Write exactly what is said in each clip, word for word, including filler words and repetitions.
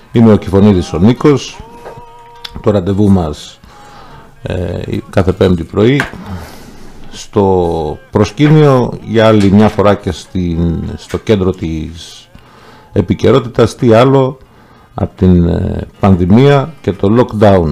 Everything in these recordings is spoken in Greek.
Είμαι ο Κηφωνίδης ο Νίκος. Το ραντεβού μας ε, κάθε Πέμπτη πρωί στο προσκήνιο για άλλη μια φορά και στην, στο κέντρο της επικαιρότητας, τι άλλο από την ε, πανδημία και το lockdown,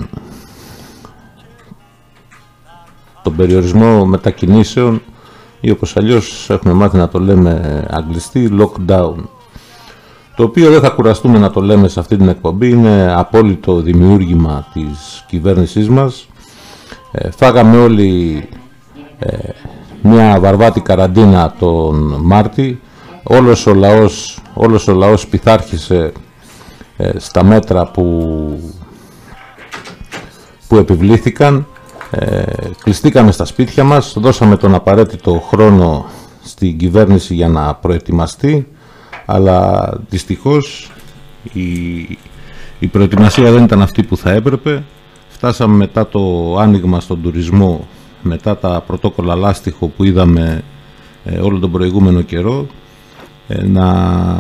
τον περιορισμό μετακινήσεων ή όπως αλλιώς έχουμε μάθει να το λέμε αγγλιστή, lockdown, το οποίο δεν θα κουραστούμε να το λέμε σε αυτή την εκπομπή. Είναι απόλυτο δημιούργημα της κυβέρνησής μας. Ε, φάγαμε όλοι ε, μια βαρβάτη καραντίνα τον Μάρτη. Όλος ο λαός, όλος ο λαός πειθάρχησε ε, στα μέτρα που, που επιβλήθηκαν. Ε, κλειστήκαμε στα σπίτια μας, δώσαμε τον απαραίτητο χρόνο στην κυβέρνηση για να προετοιμαστεί, αλλά δυστυχώς η, η προετοιμασία δεν ήταν αυτή που θα έπρεπε. Φτάσαμε μετά το άνοιγμα στον τουρισμό, μετά τα πρωτόκολλα λάστιχο που είδαμε ε, όλο τον προηγούμενο καιρό, ε, να,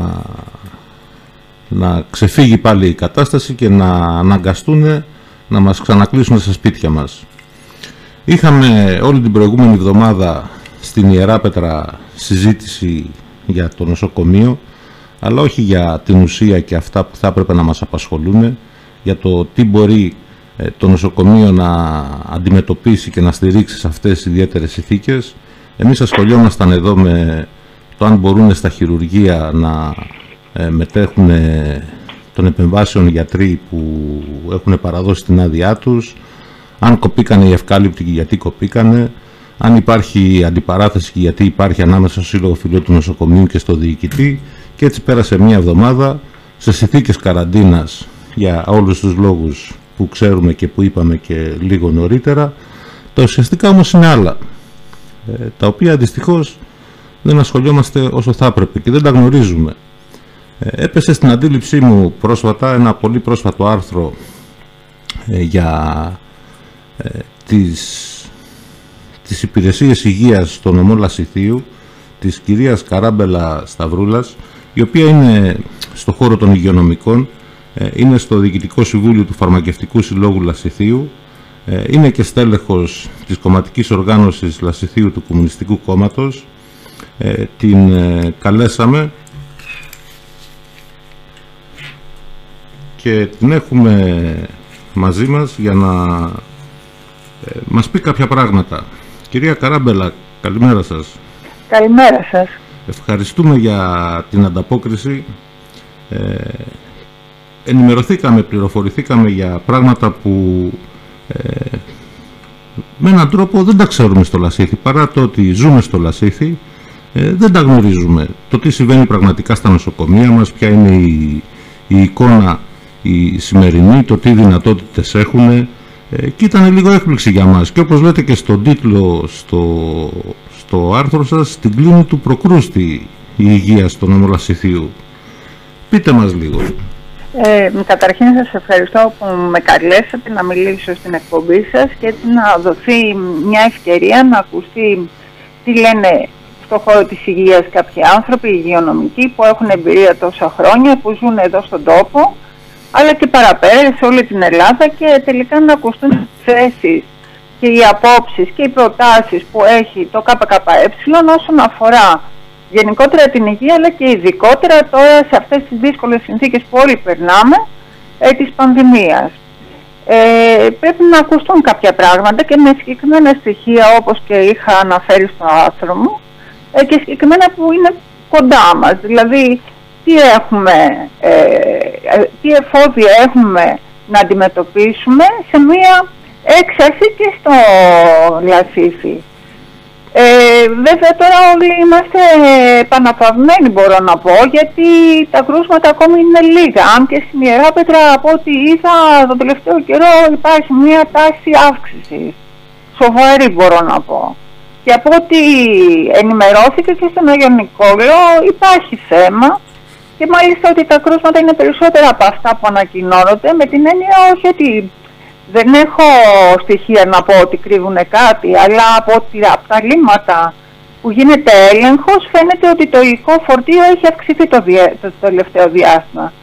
να ξεφύγει πάλι η κατάσταση και να αναγκαστούν να μας ξανακλείσουν στα σπίτια μας. Είχαμε όλη την προηγούμενη εβδομάδα στην Ιεράπετρα συζήτηση για το νοσοκομείο, αλλά όχι για την ουσία και αυτά που θα έπρεπε να μας απασχολούν, για το τι μπορεί ε, το νοσοκομείο να αντιμετωπίσει και να στηρίξει σε αυτές τις ιδιαίτερες συνθήκες. Εμείς ασχολιόμασταν εδώ με το αν μπορούν στα χειρουργεία να ε, μετέχουν ε, των επεμβάσεων γιατροί που έχουν παραδώσει την άδειά τους, αν κοπήκανε οι ευκάλυπτοι και γιατί κοπήκανε, αν υπάρχει αντιπαράθεση και γιατί υπάρχει ανάμεσα στο Σύλλογο Φιλιών του Νοσοκομείου και στο διοικητή. Και έτσι πέρασε μια εβδομάδα σε συνθήκες καραντίνας για όλους τους λόγους που ξέρουμε και που είπαμε και λίγο νωρίτερα. Τα ουσιαστικά όμως είναι άλλα, ε, τα οποία δυστυχώς δεν ασχολιόμαστε όσο θα έπρεπε και δεν τα γνωρίζουμε. Ε, έπεσε στην αντίληψή μου πρόσφατα ένα πολύ πρόσφατο άρθρο ε, για ε, τις, τις υπηρεσίες υγείας στο νομό Λασιθίου της κυρίας Καράμπελα Σταυρούλας, η οποία είναι στο χώρο των υγειονομικών, είναι στο Διοικητικό Συμβούλιο του Φαρμακευτικού Συλλόγου Λασιθίου, είναι και στέλεχος της κομματικής οργάνωσης Λασιθίου του Κομμουνιστικού Κόμματος. Την καλέσαμε και την έχουμε μαζί μας για να μας πει κάποια πράγματα. Κυρία Καράμπελα, καλημέρα σας. Καλημέρα σας. Ευχαριστούμε για την ανταπόκριση. Ε, ενημερωθήκαμε, πληροφορηθήκαμε για πράγματα που ε, με έναν τρόπο δεν τα ξέρουμε στο Λασίθι. Παρά το ότι ζούμε στο Λασίθι, ε, δεν τα γνωρίζουμε. Το τι συμβαίνει πραγματικά στα νοσοκομεία μας, ποια είναι η, η εικόνα η σημερινή, το τι δυνατότητες έχουν. Ε, και ήταν λίγο έκπληξη για μας. Και όπως λέτε και στον τίτλο, στο... στο άρθρο σας, στην κλίνη του προκρούστη η υγεία στον νομό Λασιθίου. Πείτε μας λίγο. Ε, καταρχήν σας ευχαριστώ που με καλέσατε να μιλήσω στην εκπομπή σας και έτσι να δοθεί μια ευκαιρία να ακουστεί τι λένε στον χώρο της υγείας κάποιοι άνθρωποι υγειονομικοί που έχουν εμπειρία τόσα χρόνια, που ζουν εδώ στον τόπο, αλλά και παραπέρα σε όλη την Ελλάδα, και τελικά να ακουστούν τις θέσεις και οι απόψεις και οι προτάσεις που έχει το ΚΚΕ όσον αφορά γενικότερα την υγεία, αλλά και ειδικότερα τώρα σε αυτές τις δύσκολες συνθήκες που όλοι περνάμε ε, της πανδημίας. Ε, πρέπει να ακουστούν κάποια πράγματα και με συγκεκριμένα στοιχεία, όπως και είχα αναφέρει στο άρθρο μου, ε, και συγκεκριμένα που είναι κοντά μας. Δηλαδή τι, έχουμε, ε, τι εφόδια έχουμε να αντιμετωπίσουμε σε μία έξαρση και στο Λασίθι. Ε, βέβαια τώρα όλοι είμαστε επαναπαυμένοι, μπορώ να πω, γιατί τα κρούσματα ακόμη είναι λίγα. Αν και στην Ιεράπετρα, από ό,τι είδα τον τελευταίο καιρό, υπάρχει μια τάση αύξησης. Σοβαρή, μπορώ να πω. Και από ό,τι ενημερώθηκε και στον Άγιο Νικόλαο υπάρχει θέμα, και μάλιστα ότι τα κρούσματα είναι περισσότερα από αυτά που ανακοινώνονται, με την έννοια όχι ότι δεν έχω στοιχεία να πω ότι κρύβουν κάτι, αλλά από, ότι, από τα λίμματα που γίνεται έλεγχος φαίνεται ότι το υλικό φορτίο έχει αυξηθεί το, δια, το τελευταίο διάστημα.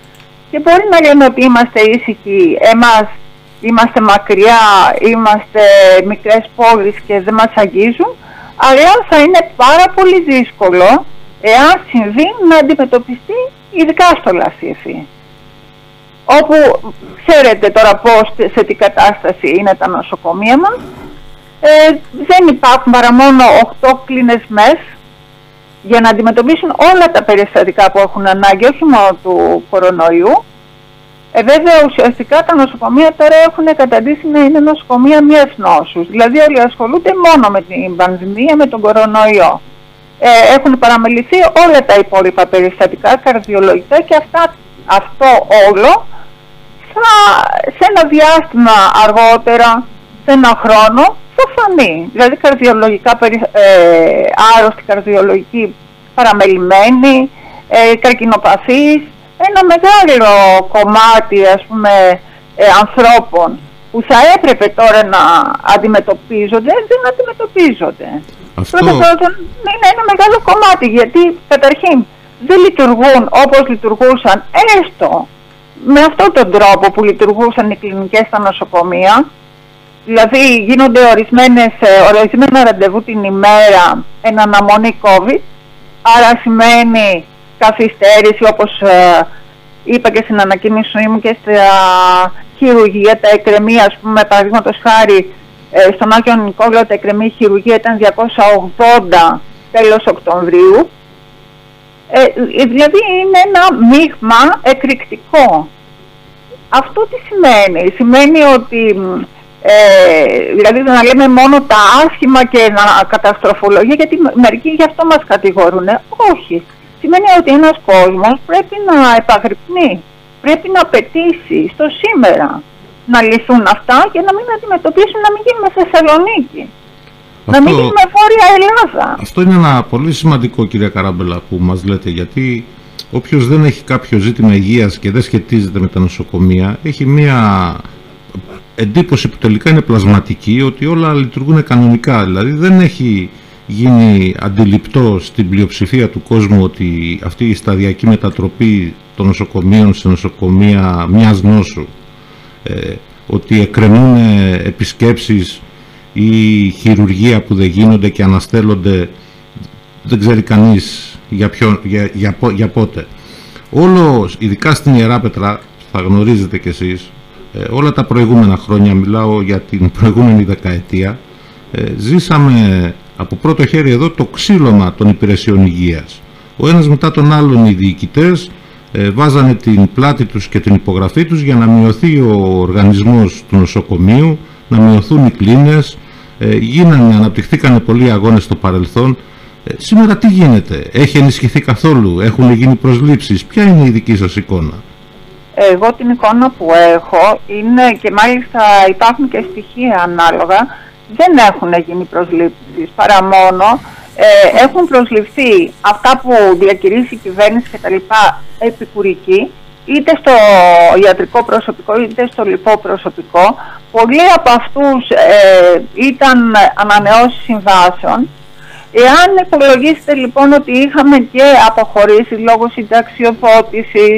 και μπορεί να λένε ότι είμαστε ήσυχοι, εμάς είμαστε μακριά, είμαστε μικρές πόλεις και δεν μας αγγίζουν, αλλά θα είναι πάρα πολύ δύσκολο, εάν συμβεί, να αντιμετωπιστεί, ειδικά στο Λασίθι, όπου ξέρετε τώρα πώς, σε τι κατάσταση είναι τα νοσοκομεία μας. Ε, δεν υπάρχουν παρά μόνο οκτώ κλίνες μες για να αντιμετωπίσουν όλα τα περιστατικά που έχουν ανάγκη, όχι μόνο του κορονοϊού. Ε, βέβαια, ουσιαστικά τα νοσοκομεία τώρα έχουν καταντήσει να είναι νοσοκομεία μιας νόσους. Δηλαδή όλοι ασχολούνται μόνο με την πανδημία, με τον κορονοϊό. Ε, έχουν παραμεληθεί όλα τα υπόλοιπα περιστατικά, καρδιολογικά, και αυτά, αυτό όλο θα, σε ένα διάστημα αργότερα, σε ένα χρόνο, θα φανεί. Δηλαδή καρδιολογικά, ε, άρρωστοι, καρδιολογικοί παραμελημένοι, ε, καρκινοπαθείς, ένα μεγάλο κομμάτι, ας πούμε, ε, ανθρώπων που θα έπρεπε τώρα να αντιμετωπίζονται, δεν αντιμετωπίζονται. Αυτό... Πρώτα πρώτα είναι ένα μεγάλο κομμάτι, γιατί καταρχήν δεν λειτουργούν όπως λειτουργούσαν, έστω με αυτόν τον τρόπο που λειτουργούσαν οι κλινικές στα νοσοκομεία. Δηλαδή γίνονται ορισμένες, ορισμένα ραντεβού την ημέρα εν αναμονή COVID, άρα σημαίνει καθυστέρηση, όπως ε, είπα και στην ανακοίνωση μου, και στα χειρουργεία, τα εκκρεμή, ας πούμε, παραδείγματος χάρη, ε, στον Άγιο Νικόλαο τα εκκρεμή χειρουργεία ήταν διακόσια ογδόντα τέλος Οκτωβρίου. Ε, δηλαδή είναι ένα μείγμα εκρηκτικό. Αυτό τι σημαίνει? Σημαίνει ότι Ε, δηλαδή να λέμε μόνο τα άσχημα και να καταστροφολογία, γιατί μερικοί γι' αυτό μας κατηγορούν. Όχι. Σημαίνει ότι ένας κόσμος πρέπει να επαγρυπνεί, πρέπει να απαιτήσει στο σήμερα να λυθούν αυτά και να μην αντιμετωπίσουν, να μην γίνουμε Θεσσαλονίκη, αυτό, να μην γίνουμε Βόρεια Ελλάδα. Αυτό είναι ένα πολύ σημαντικό, κυρία Καράμπελα, που μας λέτε, γιατί όποιος δεν έχει κάποιο ζήτημα υγείας και δεν σχετίζεται με τα νοσοκομεία, έχει μία εντύπωση που τελικά είναι πλασματική, ότι όλα λειτουργούν κανονικά. Δηλαδή δεν έχει γίνει αντιληπτό στην πλειοψηφία του κόσμου ότι αυτή η σταδιακή μετατροπή των νοσοκομείων σε νοσοκομεία μιας νόσου, ε, ότι εκκρεμούν επισκέψεις ή χειρουργία που δεν γίνονται και αναστέλλονται, δεν ξέρει κανείς για, ποιο, για, για, για πότε. Όλο, ειδικά στην Ιεράπετρα, θα γνωρίζετε κι εσείς, Ε, όλα τα προηγούμενα χρόνια, μιλάω για την προηγούμενη δεκαετία, ε, ζήσαμε από πρώτο χέρι εδώ το ξύλωμα των υπηρεσιών υγείας. Ο ένας μετά τον άλλον οι διοικητές ε, βάζανε την πλάτη τους και την υπογραφή τους για να μειωθεί ο οργανισμός του νοσοκομείου, να μειωθούν οι κλίνες, ε, γίνανε, αναπτυχθήκανε πολλοί αγώνες στο παρελθόν. Ε, σήμερα τι γίνεται? Έχει ενισχυθεί καθόλου? Έχουν γίνει προσλήψεις? Ποια είναι η δική σας εικόνα? Εγώ την εικόνα που έχω είναι, και μάλιστα υπάρχουν και στοιχεία ανάλογα, δεν έχουν γίνει προσλήψεις, παρά μόνο ε, έχουν προσληφθεί αυτά που διακηρύσει η κυβέρνηση και τα λοιπά επικουρική, είτε στο ιατρικό προσωπικό είτε στο λοιπό προσωπικό. Πολλοί από αυτούς ε, ήταν ανανεώσεις συμβάσεων. Εάν υπολογίσετε λοιπόν ότι είχαμε και αποχωρήσεις λόγω συνταξιοδότησης,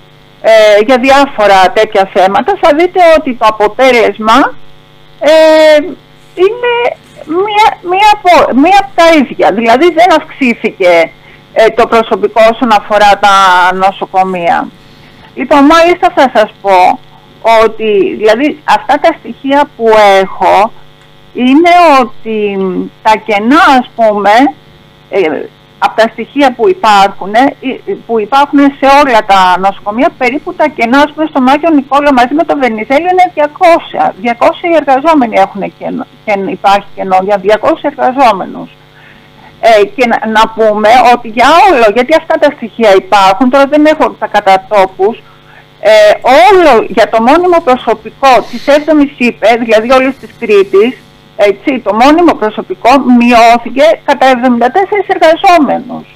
Ε, για διάφορα τέτοια θέματα, θα δείτε ότι το αποτέλεσμα ε, είναι μία, μία, από, μία από τα ίδια. Δηλαδή δεν αυξήθηκε ε, το προσωπικό όσον αφορά τα νοσοκομεία. Λοιπόν, μάλιστα θα σας πω ότι δηλαδή αυτά τα στοιχεία που έχω είναι ότι τα κενά, ας πούμε, ε, από τα στοιχεία που υπάρχουν, που υπάρχουν σε όλα τα νοσοκομεία, περίπου τα κενά, ας πούμε, στον Άγιο Νικόλαο μαζί με το Βενιζέλιο είναι διακόσια. διακόσιοι εργαζόμενοι έχουν κενό, και υπάρχει κενό για διακόσιους εργαζόμενους. Ε, και να, να πούμε ότι για όλο, γιατί αυτά τα στοιχεία υπάρχουν, τώρα δεν έχω τα κατατόπους, ε, όλο για το μόνιμο προσωπικό της έβδομης ΥΠΕ, δηλαδή όλης της Κρήτης, έτσι, το μόνιμο προσωπικό μειώθηκε κατά εβδομήντα τέσσερις εργαζόμενους.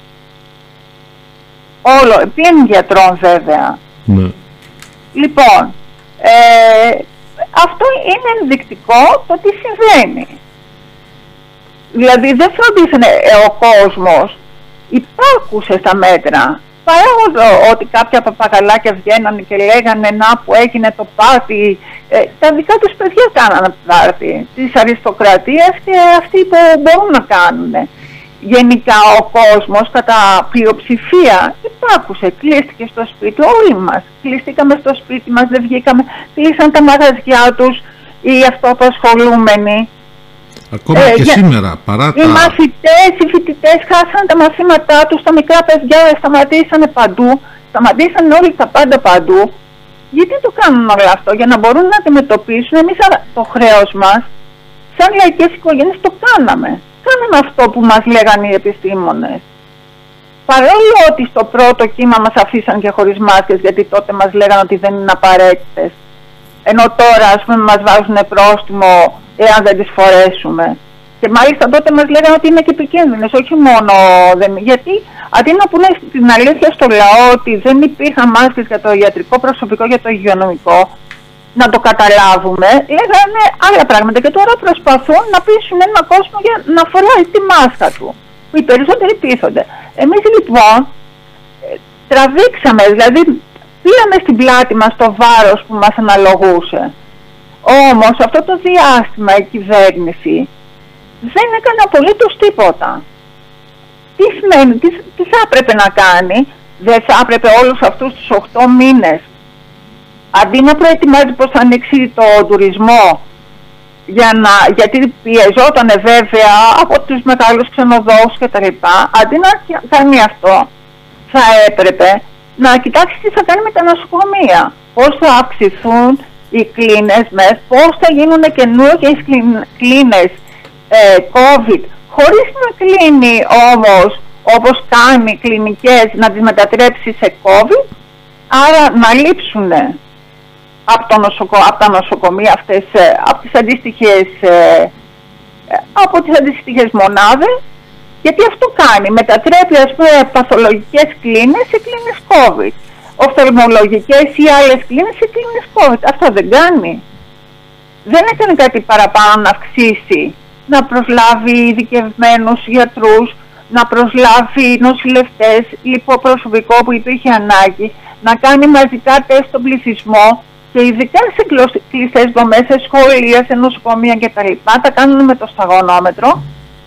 Όλο, πλην γιατρών βέβαια. Ναι. Λοιπόν, ε, αυτό είναι ενδεικτικό το τι συμβαίνει. Δηλαδή δεν φροντίσανε ε, ο κόσμος, υπάκουσε στα μέτρα. Παρά ότι κάποια παπαγαλάκια βγαίνανε και λέγανε να που έγινε το πάρτι, ε, τα δικά τους παιδιά κάνανε πάρτι της αριστοκρατίας και αυτοί που μπορούν να κάνουν. Γενικά ο κόσμος κατά πλειοψηφία υπάκουσε, κλείστηκε στο σπίτι, όλοι μας. Κλείστηκαμε στο σπίτι μας, δεν βγήκαμε, κλείσαν τα μαγαζιά τους οι αυτοαπασχολούμενοι. Ακόμα ε, και για... σήμερα, παρά οι τα... μαθητές, οι φοιτητές χάσαν τα μαθήματά τους, τα μικρά παιδιά σταματήσανε παντού, σταματήσανε όλοι τα πάντα παντού. Γιατί το κάνουν όλο αυτό? Για να μπορούν να αντιμετωπίσουν. Εμείς το χρέος μας, σαν λαϊκές οικογένειες, το κάναμε. Κάναμε αυτό που μας λέγανε οι επιστήμονες. Παρόλο ότι στο πρώτο κύμα μας αφήσαν και χωρίς μάσκες, γιατί τότε μας λέγανε ότι δεν είναι απαραίτητες. Ενώ τώρα, ας πούμε, μας βάζουν πρόστιμο εάν δεν τις φορέσουμε. Και μάλιστα τότε μας λέγανε ότι είναι και επικίνδυνες, όχι μόνο... Δεν... Γιατί αντί να πούνε την αλήθεια στο λαό ότι δεν υπήρχαν μάσκες για το ιατρικό προσωπικό, για το υγειονομικό, να το καταλάβουμε, λέγανε άλλα πράγματα. Και τώρα προσπαθούν να πείσουν έναν κόσμο για να φοράει τη μάσκα του. Οι περισσότεροι πείθονται. Εμείς λοιπόν τραβήξαμε, δηλαδή πήραμε στην πλάτη μας το βάρος που μας αναλογούσε. Όμως αυτό το διάστημα η κυβέρνηση δεν έκανε απολύτως τίποτα. Τι σημαίνει, τι, τι θα έπρεπε να κάνει? Δεν θα έπρεπε όλους αυτούς τους οκτώ μήνες, αντί να προετοιμάζει πως θα ανοίξει το τουρισμό, για να, γιατί πιεζόταν βέβαια από τους μεγάλους ξενοδόχους και τα λοιπά, αντί να κάνει αυτό, θα έπρεπε να κοιτάξει τι θα κάνει με τα νοσοκομεία. Πώς θα αυξηθούν οι κλίνες μες, πώς θα γίνουν καινούργιες κλίνες ε, COVID, χωρίς να κλείνει όμως όπως κάνει κλινικές, να τις μετατρέψει σε COVID, άρα να λείψουν από, το νοσοκο... από τα νοσοκομεία αυτές, από τις αντίστοιχες, από τις αντίστοιχες μονάδες, γιατί αυτό κάνει, μετατρέπει ας πούμε παθολογικές κλίνες σε κλίνες COVID, οφθαλμολογικές ή άλλες κλίνες σε κλίνες COVID. Αυτό δεν κάνει. Δεν έκανε κάτι παραπάνω να αυξήσει, να προσλάβει ειδικευμένους γιατρούς, να προσλάβει νοσηλευτές, λιποπροσωπικό που υπήρχε ανάγκη, να κάνει μαζικά τεστ στον πληθυσμό και ειδικά σε κλειστές δομές, σε σχολεία, σε νοσοκομεία κτλ. Τα κάνουν με το σταγονόμετρο.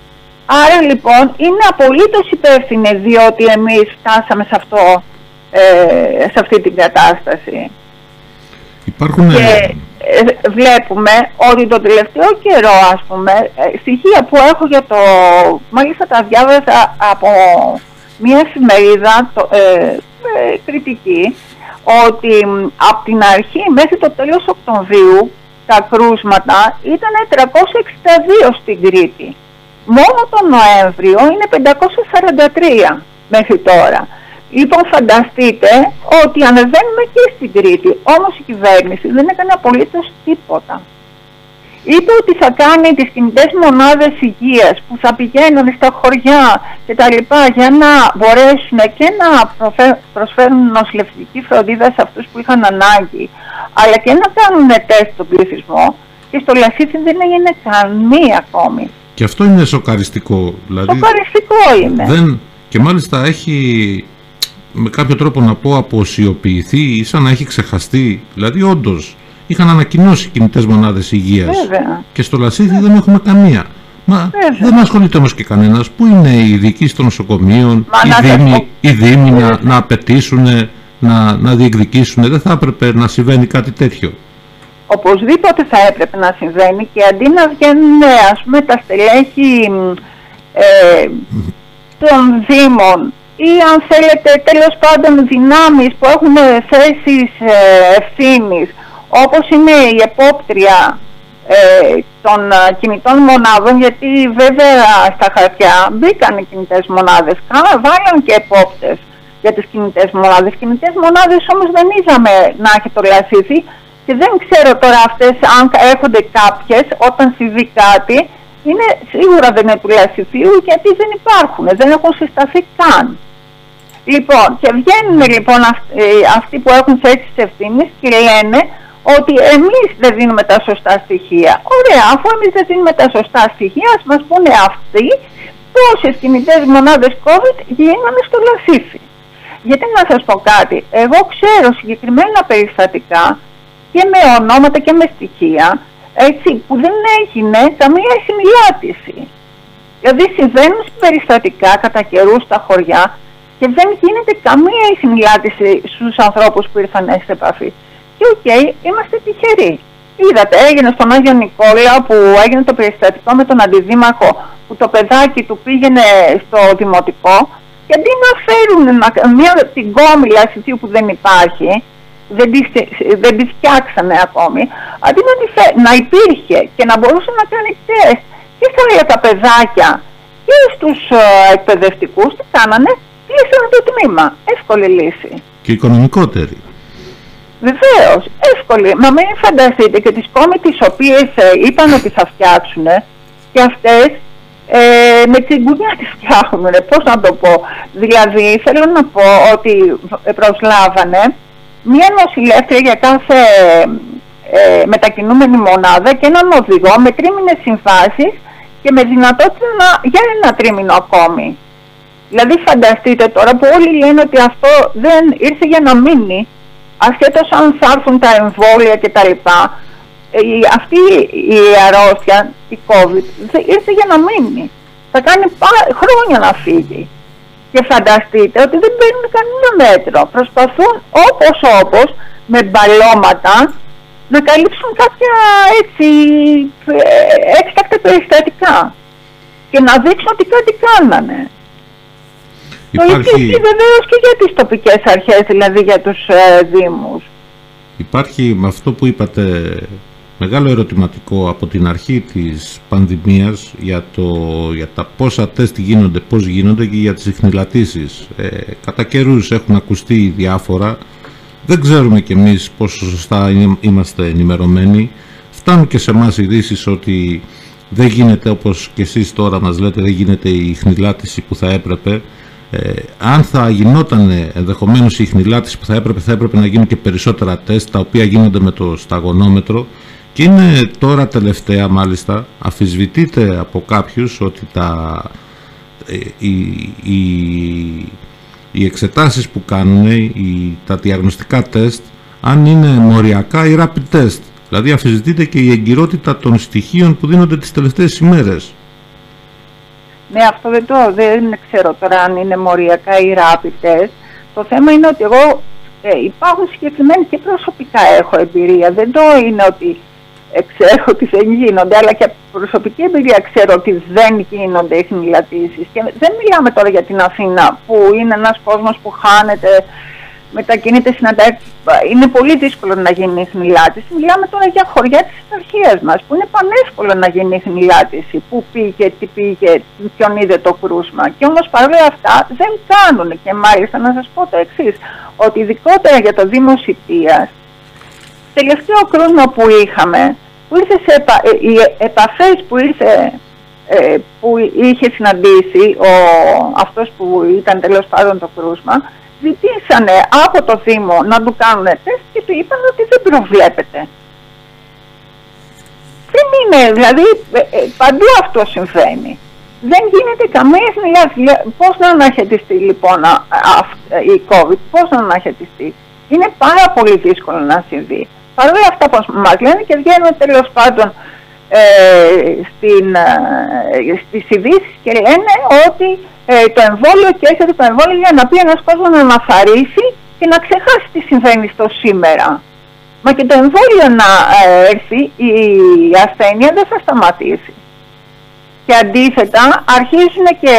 Άρα λοιπόν είναι απολύτως υπεύθυνοι, διότι εμείς φτάσαμε σε, αυτό, ε, σε αυτή την κατάσταση. Υπάρχουν... Και ε, βλέπουμε ότι το τελευταίο καιρό, ας πούμε, ε, στοιχεία που έχω για το... Μάλιστα τα διάβασα από μια εφημερίδα το, ε, ε, κριτική, ότι από την αρχή μέχρι το τέλος Οκτωβρίου τα κρούσματα ήταν τριακόσια εξήντα δύο στην Κρήτη. Μόνο τον Νοέμβριο είναι πεντακόσια σαράντα τρία μέχρι τώρα. Λοιπόν, φανταστείτε ότι ανεβαίνουμε και στην Κρήτη, όμως η κυβέρνηση δεν έκανε απολύτως τίποτα. Είπε ότι θα κάνει τις κινητές μονάδες υγείας που θα πηγαίνουν στα χωριά και τα λοιπά για να μπορέσουν και να προσφέρουν νοσηλευτική φροντίδα σε αυτούς που είχαν ανάγκη, αλλά και να κάνουν τεστ στον πληθυσμό, και στο Λασίθι δεν έγινε καμία ακόμη. Και αυτό είναι σοκαριστικό. Δηλαδή, σοκαριστικό είναι. Δεν, και μάλιστα έχει με κάποιο τρόπο να πω αποσιοποιηθεί ή σαν να έχει ξεχαστεί. Δηλαδή όντως είχαν ανακοινώσει κινητές μονάδες υγείας. Βέβαια. Και στο Λασίθι δεν έχουμε καμία. Μα βέβαια. Δεν ασχολείται όμως και κανένας. Πού είναι οι ειδικοί των νοσοκομείων, οι δήμοι, οι δήμοι να, να απαιτήσουν, να, να διεκδικήσουν? Δεν θα έπρεπε να συμβαίνει κάτι τέτοιο? Οπωσδήποτε θα έπρεπε να συμβαίνει, και αντί να βγαίνουν ας πούμε τα στελέχη ε, των δήμων ή αν θέλετε τέλος πάντων δυνάμεις που έχουν θέσεις ε, ευθύνης, όπως είναι η επόπτρια ε, των ε, κινητών μονάδων, γιατί βέβαια στα χαρτιά μπήκαν οι κινητές μονάδες, βάλαν και επόπτες για τις κινητές μονάδες. Κινητές μονάδες όμως δεν είδαμε να έχει το Λασίθι, και δεν ξέρω τώρα αυτές αν έρχονται κάποιες όταν συμβεί κάτι, είναι σίγουρα δεν είναι του Λασιθίου, γιατί δεν υπάρχουν, δεν έχουν συσταθεί καν. Λοιπόν, και βγαίνουν λοιπόν αυτοί, αυτοί που έχουν θέσεις ευθύνης και λένε ότι εμείς δεν δίνουμε τα σωστά στοιχεία. Ωραία, αφού εμείς δεν δίνουμε τα σωστά στοιχεία, ας μας πούνε αυτοί πόσες κινητές μονάδες COVID γίνανε στο Λασίθι. Γιατί να σας πω κάτι, εγώ ξέρω συγκεκριμένα περιστατικά και με ονόματα και με στοιχεία, έτσι, που δεν έγινε καμία συνηλάτηση. Δηλαδή συμβαίνουν περιστατικά κατά καιρού στα χωριά και δεν γίνεται καμία συνηλάτηση στους ανθρώπους που ήρθαν σε επαφή. Και οκ, okay, είμαστε τυχεροί. Είδατε, έγινε στον Άγιο Νικόλαο που έγινε το περιστατικό με τον αντιδήμαρχο, που το παιδάκι του πήγαινε στο δημοτικό και αντί να φέρουν μια, την κόμιλα ασυντίου που δεν υπάρχει, δεν τη, δεν τη φτιάξανε ακόμη, αντί να, τη φέ, να υπήρχε και να μπορούσε να κάνει τεστ και στα άλλα τα παιδάκια και στους uh, εκπαιδευτικούς, τι κάνανε, κλείσανε το τμήμα. Εύκολη λύση. Και οικονομικότερη. Βεβαίως, εύκολη. Μα μην φανταστείτε και τις κόμοι τις οποίες ε, είπαν ότι θα φτιάξουν και αυτές ε, με τσιγκουνιά τις φτιάχνουν. Πώς να το πω. Δηλαδή θέλω να πω ότι προσλάβανε μία νοσηλεύτρια για κάθε ε, μετακινούμενη μονάδα και έναν οδηγό με τρίμηνες συμβάσεις και με δυνατότητα να, για ένα τρίμηνο ακόμη. Δηλαδή φανταστείτε τώρα που όλοι λένε ότι αυτό δεν ήρθε για να μείνει, ασχέτως αν θα έρθουν τα εμβόλια και τα λοιπά, αυτή η αρρώστια, η COVID, ήρθε για να μείνει. Θα κάνει χρόνια να φύγει. Και φανταστείτε ότι δεν παίρνουν κανένα μέτρο. Προσπαθούν όπως όπως με μπαλώματα να καλύψουν κάποια έτσι έκτακτα περιστατικά και να δείξουν ότι κάτι κάνανε. Υπάρχει... Το ίδιο βεβαίως και για τις τοπικές αρχές, δηλαδή για τους ε, δήμους. Υπάρχει με αυτό που είπατε μεγάλο ερωτηματικό από την αρχή της πανδημίας για, το, για τα πόσα τεστ γίνονται, πώς γίνονται και για τις ιχνηλατήσεις. Ε, κατά καιρούς έχουν ακουστεί διάφορα, δεν ξέρουμε κι εμείς πόσο σωστά είμαστε ενημερωμένοι. Φτάνουν και σε εμάς ειδήσεις ότι δεν γίνεται, όπως και εσείς τώρα μας λέτε, δεν γίνεται η ιχνηλάτηση που θα έπρεπε. Ε, αν θα γινόταν ενδεχομένως η ιχνηλάτηση που θα έπρεπε, θα έπρεπε να γίνουν και περισσότερα τεστ, τα οποία γίνονται με το σταγονόμετρο. Και είναι τώρα τελευταία μάλιστα, αμφισβητείται από κάποιους ότι τα, ε, οι, οι, οι εξετάσεις που κάνουν, οι, τα διαγνωστικά τεστ, αν είναι μοριακά ή rapid test. Δηλαδή αμφισβητείται και η εγκυρότητα των στοιχείων που δίνονται τις τελευταίες ημέρες. Ναι, αυτό δεν το δεν ξέρω τώρα αν είναι μοριακά ή rapid test. Το θέμα είναι ότι εγώ ε, υπάρχουν συγκεκριμένοι και προσωπικά έχω εμπειρία. Δεν το είναι ότι ε, ξέρω ότι δεν γίνονται, αλλά και από προσωπική εμπειρία ξέρω ότι δεν γίνονται ιχνηλατήσεις. Και δεν μιλάμε τώρα για την Αθήνα που είναι ένας κόσμος που χάνεται, μετακινείται, συναντάει. Είναι πολύ δύσκολο να γίνει ιχνηλάτηση. Μιλάμε τώρα για χωριά της επαρχίας μας, που είναι πανεύκολο να γίνει ιχνηλάτηση. Πού πήγε, τι πήγε, ποιον είδε το κρούσμα. Και όμως παρόλα αυτά δεν κάνουν. Και μάλιστα να σας πω το εξής, ότι ειδικότερα για το Δήμο Σιτίας, τελευταίο κρούσμα που είχαμε, που ήρθε σε επα... οι επαφές που, ήρθε, ε, που είχε συναντήσει ο... αυτός που ήταν τέλος πάντων το κρούσμα, ζητήσανε από το Δήμο να του κάνουν τεστ και του είπαν ότι δεν προβλέπεται. Δεν είναι, δηλαδή παντού αυτό συμβαίνει. Δεν γίνεται καμία συνεργασία. Πώς να αναχαιτιστεί λοιπόν η COVID, πώς να αναχαιτιστεί. Είναι πάρα πολύ δύσκολο να συμβεί. Παρ' όλα αυτά που μας λένε και βγαίνουν τέλος πάντων ε, στην, ε, στις ειδήσεις και λένε ότι ε, το εμβόλιο και έρχεται το εμβόλιο για να πει ένας κόσμος να αναθαρρήσει και να ξεχάσει τι συμβαίνει στο σήμερα. Μα και το εμβόλιο να ε, έρθει, η ασθένεια δεν θα σταματήσει. Και αντίθετα αρχίζουν και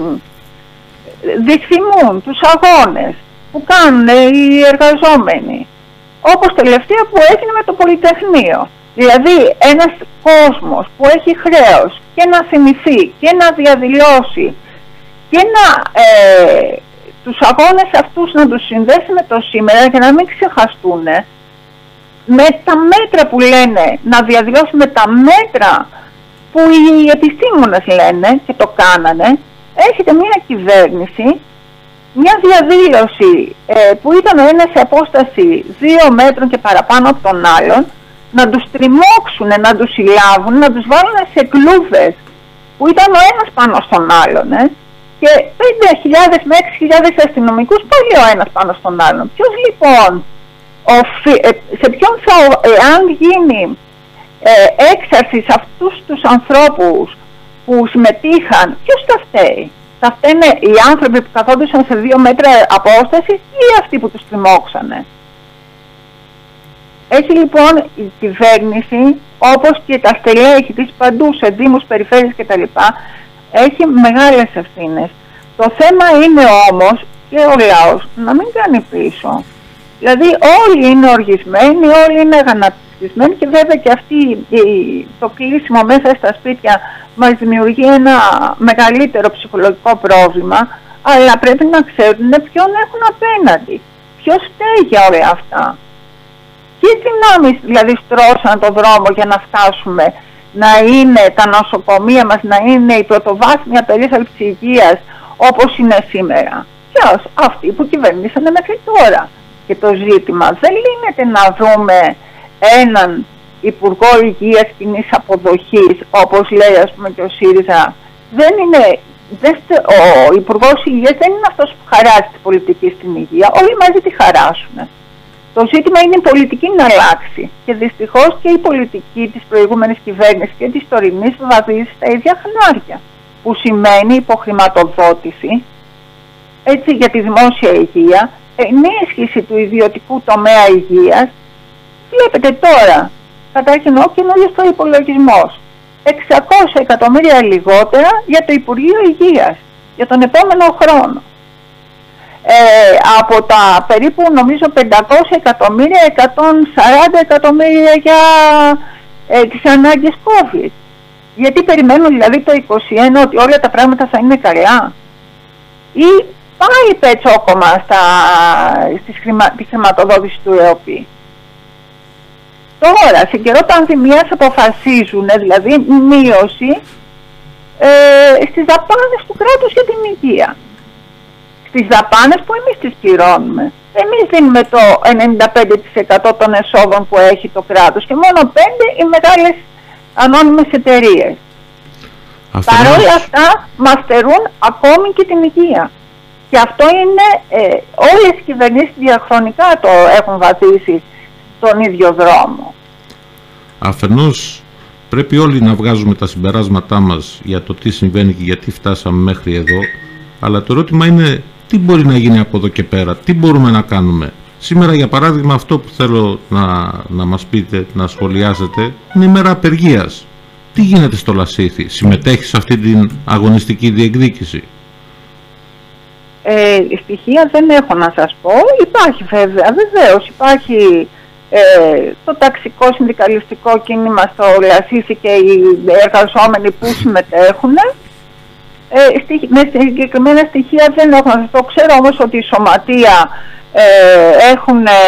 δυσφημούν τους αγώνες που κάνουν οι εργαζόμενοι. Όπως τελευταία που έγινε με το Πολυτεχνείο. Δηλαδή ένας κόσμος που έχει χρέος και να θυμηθεί και να διαδηλώσει και να ε, τους αγώνες αυτούς να τους συνδέσει με το σήμερα για να μην ξεχαστούν, με τα μέτρα που λένε, να διαδηλώσει με τα μέτρα που οι επιστήμονες λένε και το κάνανε, έχετε μια κυβέρνηση, μια διαδήλωση ε, που ήταν ο ένας σε απόσταση δύο μέτρων και παραπάνω από τον άλλον, να τους τριμώξουν, να τους συλλάβουν, να τους βάλουν σε κλούβες που ήταν ο ένας πάνω στον άλλον, ε, και πέντε χιλιάδες με έξι χιλιάδες αστυνομικούς πάλι ο ένας πάνω στον άλλον. Ποιος λοιπόν, οφει, σε ποιον θα, εάν γίνει ε, έξαρση σε αυτούς τους ανθρώπους που συμμετείχαν, ποιος θα φταίει? Θα φταίνε οι άνθρωποι που καθόντουσαν σε δύο μέτρα απόσταση ή αυτοί που τους τριμώξανε? Έχει λοιπόν η κυβέρνηση, όπως και τα στελέχη της παντού σε δήμους, περιφέρειες κτλ, έχει μεγάλες ευθύνες. Το θέμα είναι όμως και ο λαός να μην κάνει πίσω. Δηλαδή όλοι είναι οργισμένοι, όλοι είναι αγανακτισμένοι και βέβαια και αυτή το κλείσιμο μέσα στα σπίτια μας δημιουργεί ένα μεγαλύτερο ψυχολογικό πρόβλημα, αλλά πρέπει να ξέρουν ποιον έχουν απέναντι, ποιος φταίει για όλα αυτά. Ποιες δυνάμεις δηλαδή στρώσαν τον δρόμο για να φτάσουμε να είναι τα νοσοκομεία μας, να είναι η πρωτοβάθμια περίθαλψη υγείας όπως είναι σήμερα? Ποιος? Αυτοί που κυβερνήσανε μέχρι τώρα. Και το ζήτημα δεν λύνεται να δούμε έναν Υπουργό Υγείας κοινής αποδοχής, όπως λέει ας πούμε και ο ΣΥΡΙΖΑ. Δεν είναι, δεν, ο Υπουργός Υγείας δεν είναι αυτός που χαράζει τη πολιτική στην υγεία, όλοι μαζί τη χαράσουν. Το ζήτημα είναι η πολιτική να αλλάξει και δυστυχώς και η πολιτική της προηγούμενης κυβέρνησης και της τωρινής βαδίζει στα ίδια χνάρια, που σημαίνει υποχρηματοδότηση έτσι, για τη δημόσια υγεία, ενίσχυση του ιδιωτικού τομέα υγείας. Βλέπετε τώρα, καταρχήν ο καινούργιος προϋπολογισμός, εξακόσια εκατομμύρια λιγότερα για το Υπουργείο Υγείας για τον επόμενο χρόνο. Ε, από τα περίπου νομίζω πεντακόσια εκατομμύρια, εκατόν σαράντα εκατομμύρια για ε, τις ανάγκες COVID. Γιατί περιμένουν δηλαδή το είκοσι ένα ότι όλα τα πράγματα θα είναι καλά? Ή πάλι πετσόκομα στα, στη χρημα, χρηματοδότηση του ΕΟΠΗ? Τώρα, σε καιρό πανδημίας αποφασίζουν δηλαδή μείωση ε, στις δαπάνες του κράτους για την υγεία. Στις δαπάνες που εμείς τις πληρώνουμε. Εμείς δίνουμε το ενενήντα πέντε τοις εκατό των εσόδων που έχει το κράτος και μόνο πέντε οι μεγάλες ανώνυμες εταιρείες. Παρ' όλα αυτά μας στερούν ακόμη και την υγεία. Και αυτό είναι, ε, όλες οι κυβερνήσεις διαχρονικά το έχουν βαδίσει στον ίδιο δρόμο. Αφενός πρέπει όλοι να βγάζουμε τα συμπεράσματά μας για το τι συμβαίνει και γιατί φτάσαμε μέχρι εδώ, αλλά το ερώτημα είναι τι μπορεί να γίνει από εδώ και πέρα, τι μπορούμε να κάνουμε. Σήμερα για παράδειγμα αυτό που θέλω να, να μας πείτε, να σχολιάσετε, είναι η μέρα απεργίας. Τι γίνεται στο Λασίθι, συμμετέχει σε αυτή την αγωνιστική διεκδίκηση? Ε, στοιχεία δεν έχω να σας πω, υπάρχει βέβαια, βεβαίως υπάρχει ε, το ταξικό συνδικαλιστικό κίνημα στο Λασίθι και οι εργαζόμενοι που συμμετέχουν. Ε, με συγκεκριμένα στοιχεία δεν έχω να σας πω. Ξέρω όμως ότι η Σωματεία ε, έχουν, ε,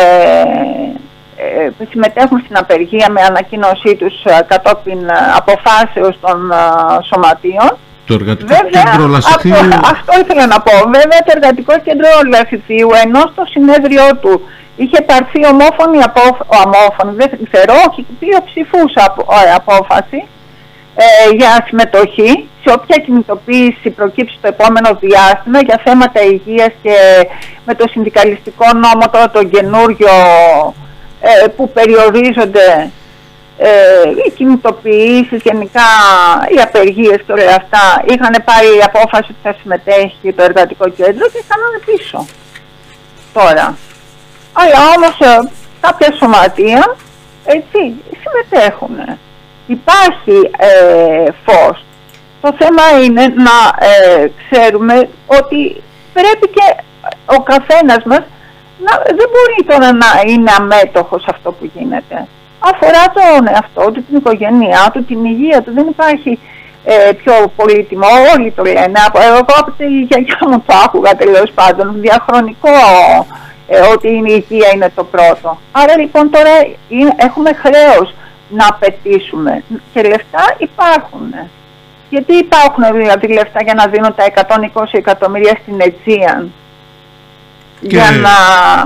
ε, συμμετέχουν στην απεργία με ανακοίνωσή τους ε, κατόπιν ε, αποφάσεως των ε, σωματείων. Το εργατικό βέβαια, κέντρο Λασιθίου... Αυτό, αυτό ήθελα να πω. Βέβαια το εργατικό κέντρο Λασιθίου, ενώ στο συνέδριό του είχε πάρθει ομόφωνη, απόφ... ομόφωνη δεν ξέρω, όχι, δύο ψηφούς απο... απόφαση ε, για συμμετοχή σε όποια κινητοποίηση προκύψει το επόμενο διάστημα για θέματα υγείας και με το συνδικαλιστικό νόμο τώρα το καινούριο ε, που περιορίζονται ε, οι κινητοποιήσεις, γενικά οι απεργίες και όλα αυτά, είχαν πάρει απόφαση ότι θα συμμετέχει το εργατικό κέντρο και κάνανε πίσω τώρα. Αλλά όμως ε, κάποια σωματεία έτσι συμμετέχουν. Υπάρχει ε, φως. Το θέμα είναι να ε, ξέρουμε ότι πρέπει και ο καθένας μας να, δεν μπορεί τώρα να είναι αμέτωχος αυτό που γίνεται. Αφορά τον εαυτό του, την οικογένειά του, την υγεία του. Δεν υπάρχει ε, πιο πολύτιμο, όλοι το λένε. Εγώ από τη γιαγιά μου το άκουγα τέλος πάντων, διαχρονικό ε, ότι η υγεία είναι το πρώτο. Άρα λοιπόν τώρα είναι, έχουμε χρέος να απαιτήσουμε και λεφτά υπάρχουν. Γιατί υπάρχουν δηλαδή λεφτά για να δίνουν τα εκατόν είκοσι εκατομμύρια στην Aegean και... για, να,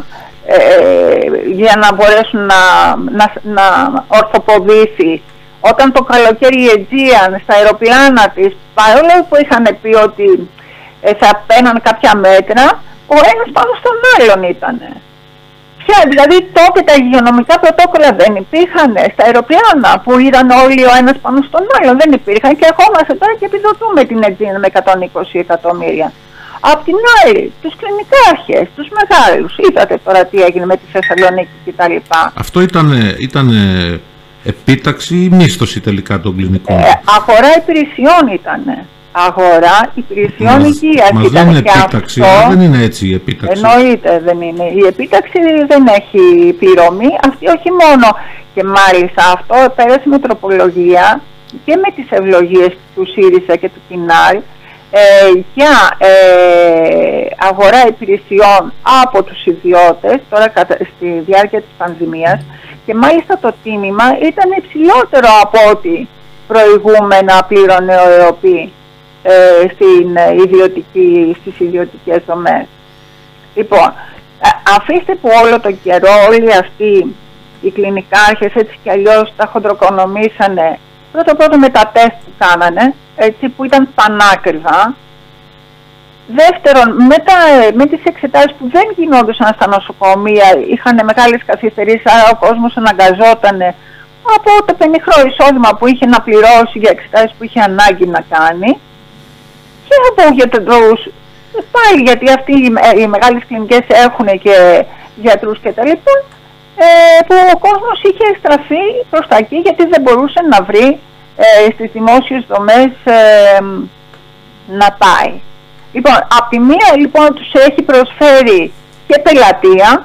ε, για να μπορέσουν να, να, να ορθοποδήσει. Όταν το καλοκαίρι η Aegean στα αεροπλάνα της, παρόλο που είχαν πει ότι ε, θα παίρναν κάποια μέτρα, ο ένας πάνω στον άλλον ήτανε. Ποια, δηλαδή τότε τα υγειονομικά πρωτόκολλα δεν υπήρχαν στα αεροπλάνα που ήταν όλοι ο ένας πάνω στον άλλον, δεν υπήρχαν και ερχόμαστε τώρα και επιδοτούμε την Αιτζίνα με εκατόν είκοσι εκατομμύρια. Απ' την άλλη, τους κλινικάρχες, τους μεγάλους, είδατε τώρα τι έγινε με τη Θεσσαλονίκη κτλ. Αυτό ήταν, ήταν επίταξη ή μίσθωση τελικά των κλινικών? Ε, αγορά υπηρεσιών ήτανε. Αγορά υπηρεσιών υγείας. Μας δεν είναι επίταξη, αυτό, δεν είναι έτσι η επίταξη. Εννοείται δεν είναι. Η επίταξη δεν έχει πληρωμή, αυτή όχι μόνο. Και μάλιστα αυτό πέρασε με τροπολογία και με τις ευλογίες του ΣΥΡΙΖΑ και του ΚΙΝΑΡ ε, για ε, αγορά υπηρεσιών από τους ιδιώτες τώρα στη διάρκεια της πανδημίας, και μάλιστα το τίμημα ήταν υψηλότερο από ό,τι προηγούμενα πλήρωνε ο ΕΟΠΗ ε, στην ιδιωτική, στις ιδιωτικές δομές. Λοιπόν, αφήστε που όλο τον καιρό όλοι αυτοί οι κλινικάρχες έτσι κι αλλιώς τα χοντροκονομήσανε πρώτο πρώτο με τα τεστ που κάνανε, έτσι, που ήταν πανάκριβα. Δεύτερον, με, τα, με τις εξετάσεις που δεν γινόντουσαν στα νοσοκομεία, είχαν μεγάλες καθυστερήσεις, άρα ο κόσμος αναγκαζόταν από το πενιχρό εισόδημα που είχε να πληρώσει για εξετάσεις που είχε ανάγκη να κάνει, και από γιατρούς, πάλι γιατί αυτοί οι, οι μεγάλες κλινικές έχουν και γιατρούς και τα λοιπά, ε, που ο κόσμος είχε στραφεί προς τα εκεί γιατί δεν μπορούσε να βρει ε, στις δημόσιες δομές ε, να πάει. Λοιπόν, από τη μία λοιπόν τους έχει προσφέρει και πελατεία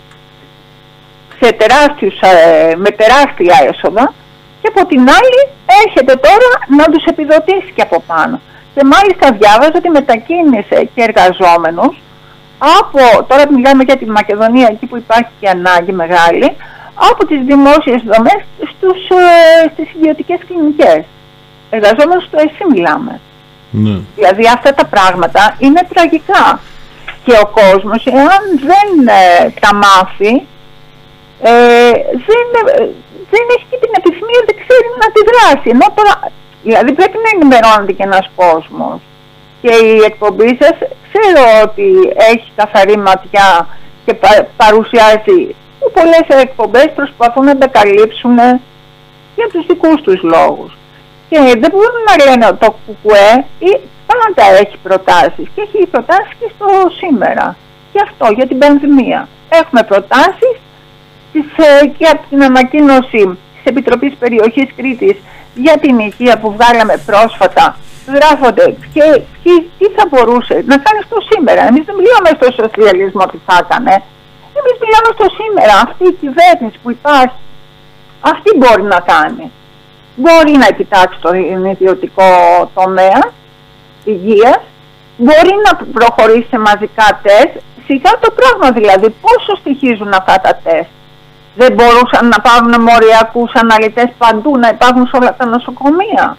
σε τεράστιους, ε, με τεράστια έσοδα, και από την άλλη έρχεται τώρα να τους επιδοτήσει και από πάνω. Και μάλιστα διάβαζα ότι μετακίνησε και εργαζόμενους από, τώρα μιλάμε για τη Μακεδονία, εκεί που υπάρχει και ανάγκη μεγάλη, από τις δημόσιες δομές στους, ε, στις ιδιωτικές κλινικές. Εργαζόμενους στο ΕΣΥ μιλάμε. Ναι. Δηλαδή αυτά τα πράγματα είναι τραγικά. Και ο κόσμος, εάν δεν ε, τα μάθει, ε, δεν, ε, δεν έχει και την επιθυμία, δεν ξέρει να τη δράσει. Ενώ τώρα, δηλαδή πρέπει να ενημερώνεται και ένας κόσμος. Και η εκπομπή σας ξέρω ότι έχει καθαρή ματιά και πα, παρουσιάζει πολλές εκπομπές προσπαθούν να τα καλύψουν για τους δικούς τους λόγους. Και δεν μπορούν να λένε ότι το ΚΚΕ πάντα έχει προτάσεις, και έχει προτάσεις και στο σήμερα. Και αυτό για την πανδημία. Έχουμε προτάσεις και από την ανακοίνωση της Επιτροπής Περιοχής Κρήτης για την υγεία που βγάλαμε πρόσφατα. Γράφονται και, και τι θα μπορούσε να κάνει στο σήμερα. Εμείς δεν μιλάμε στο σοσιαλισμό τι θα έκανε. Εμείς μιλάμε στο σήμερα. Αυτή η κυβέρνηση που υπάρχει, αυτή μπορεί να κάνει. Μπορεί να κοιτάξει τον ιδιωτικό τομέα υγείας, μπορεί να προχωρήσει σε μαζικά τεστ. Σιγά το πράγμα δηλαδή, πόσο στοιχίζουν αυτά τα τεστ. Δεν μπορούσαν να πάρουν μοριακούς αναλυτές παντού, να υπάρχουν σε όλα τα νοσοκομεία.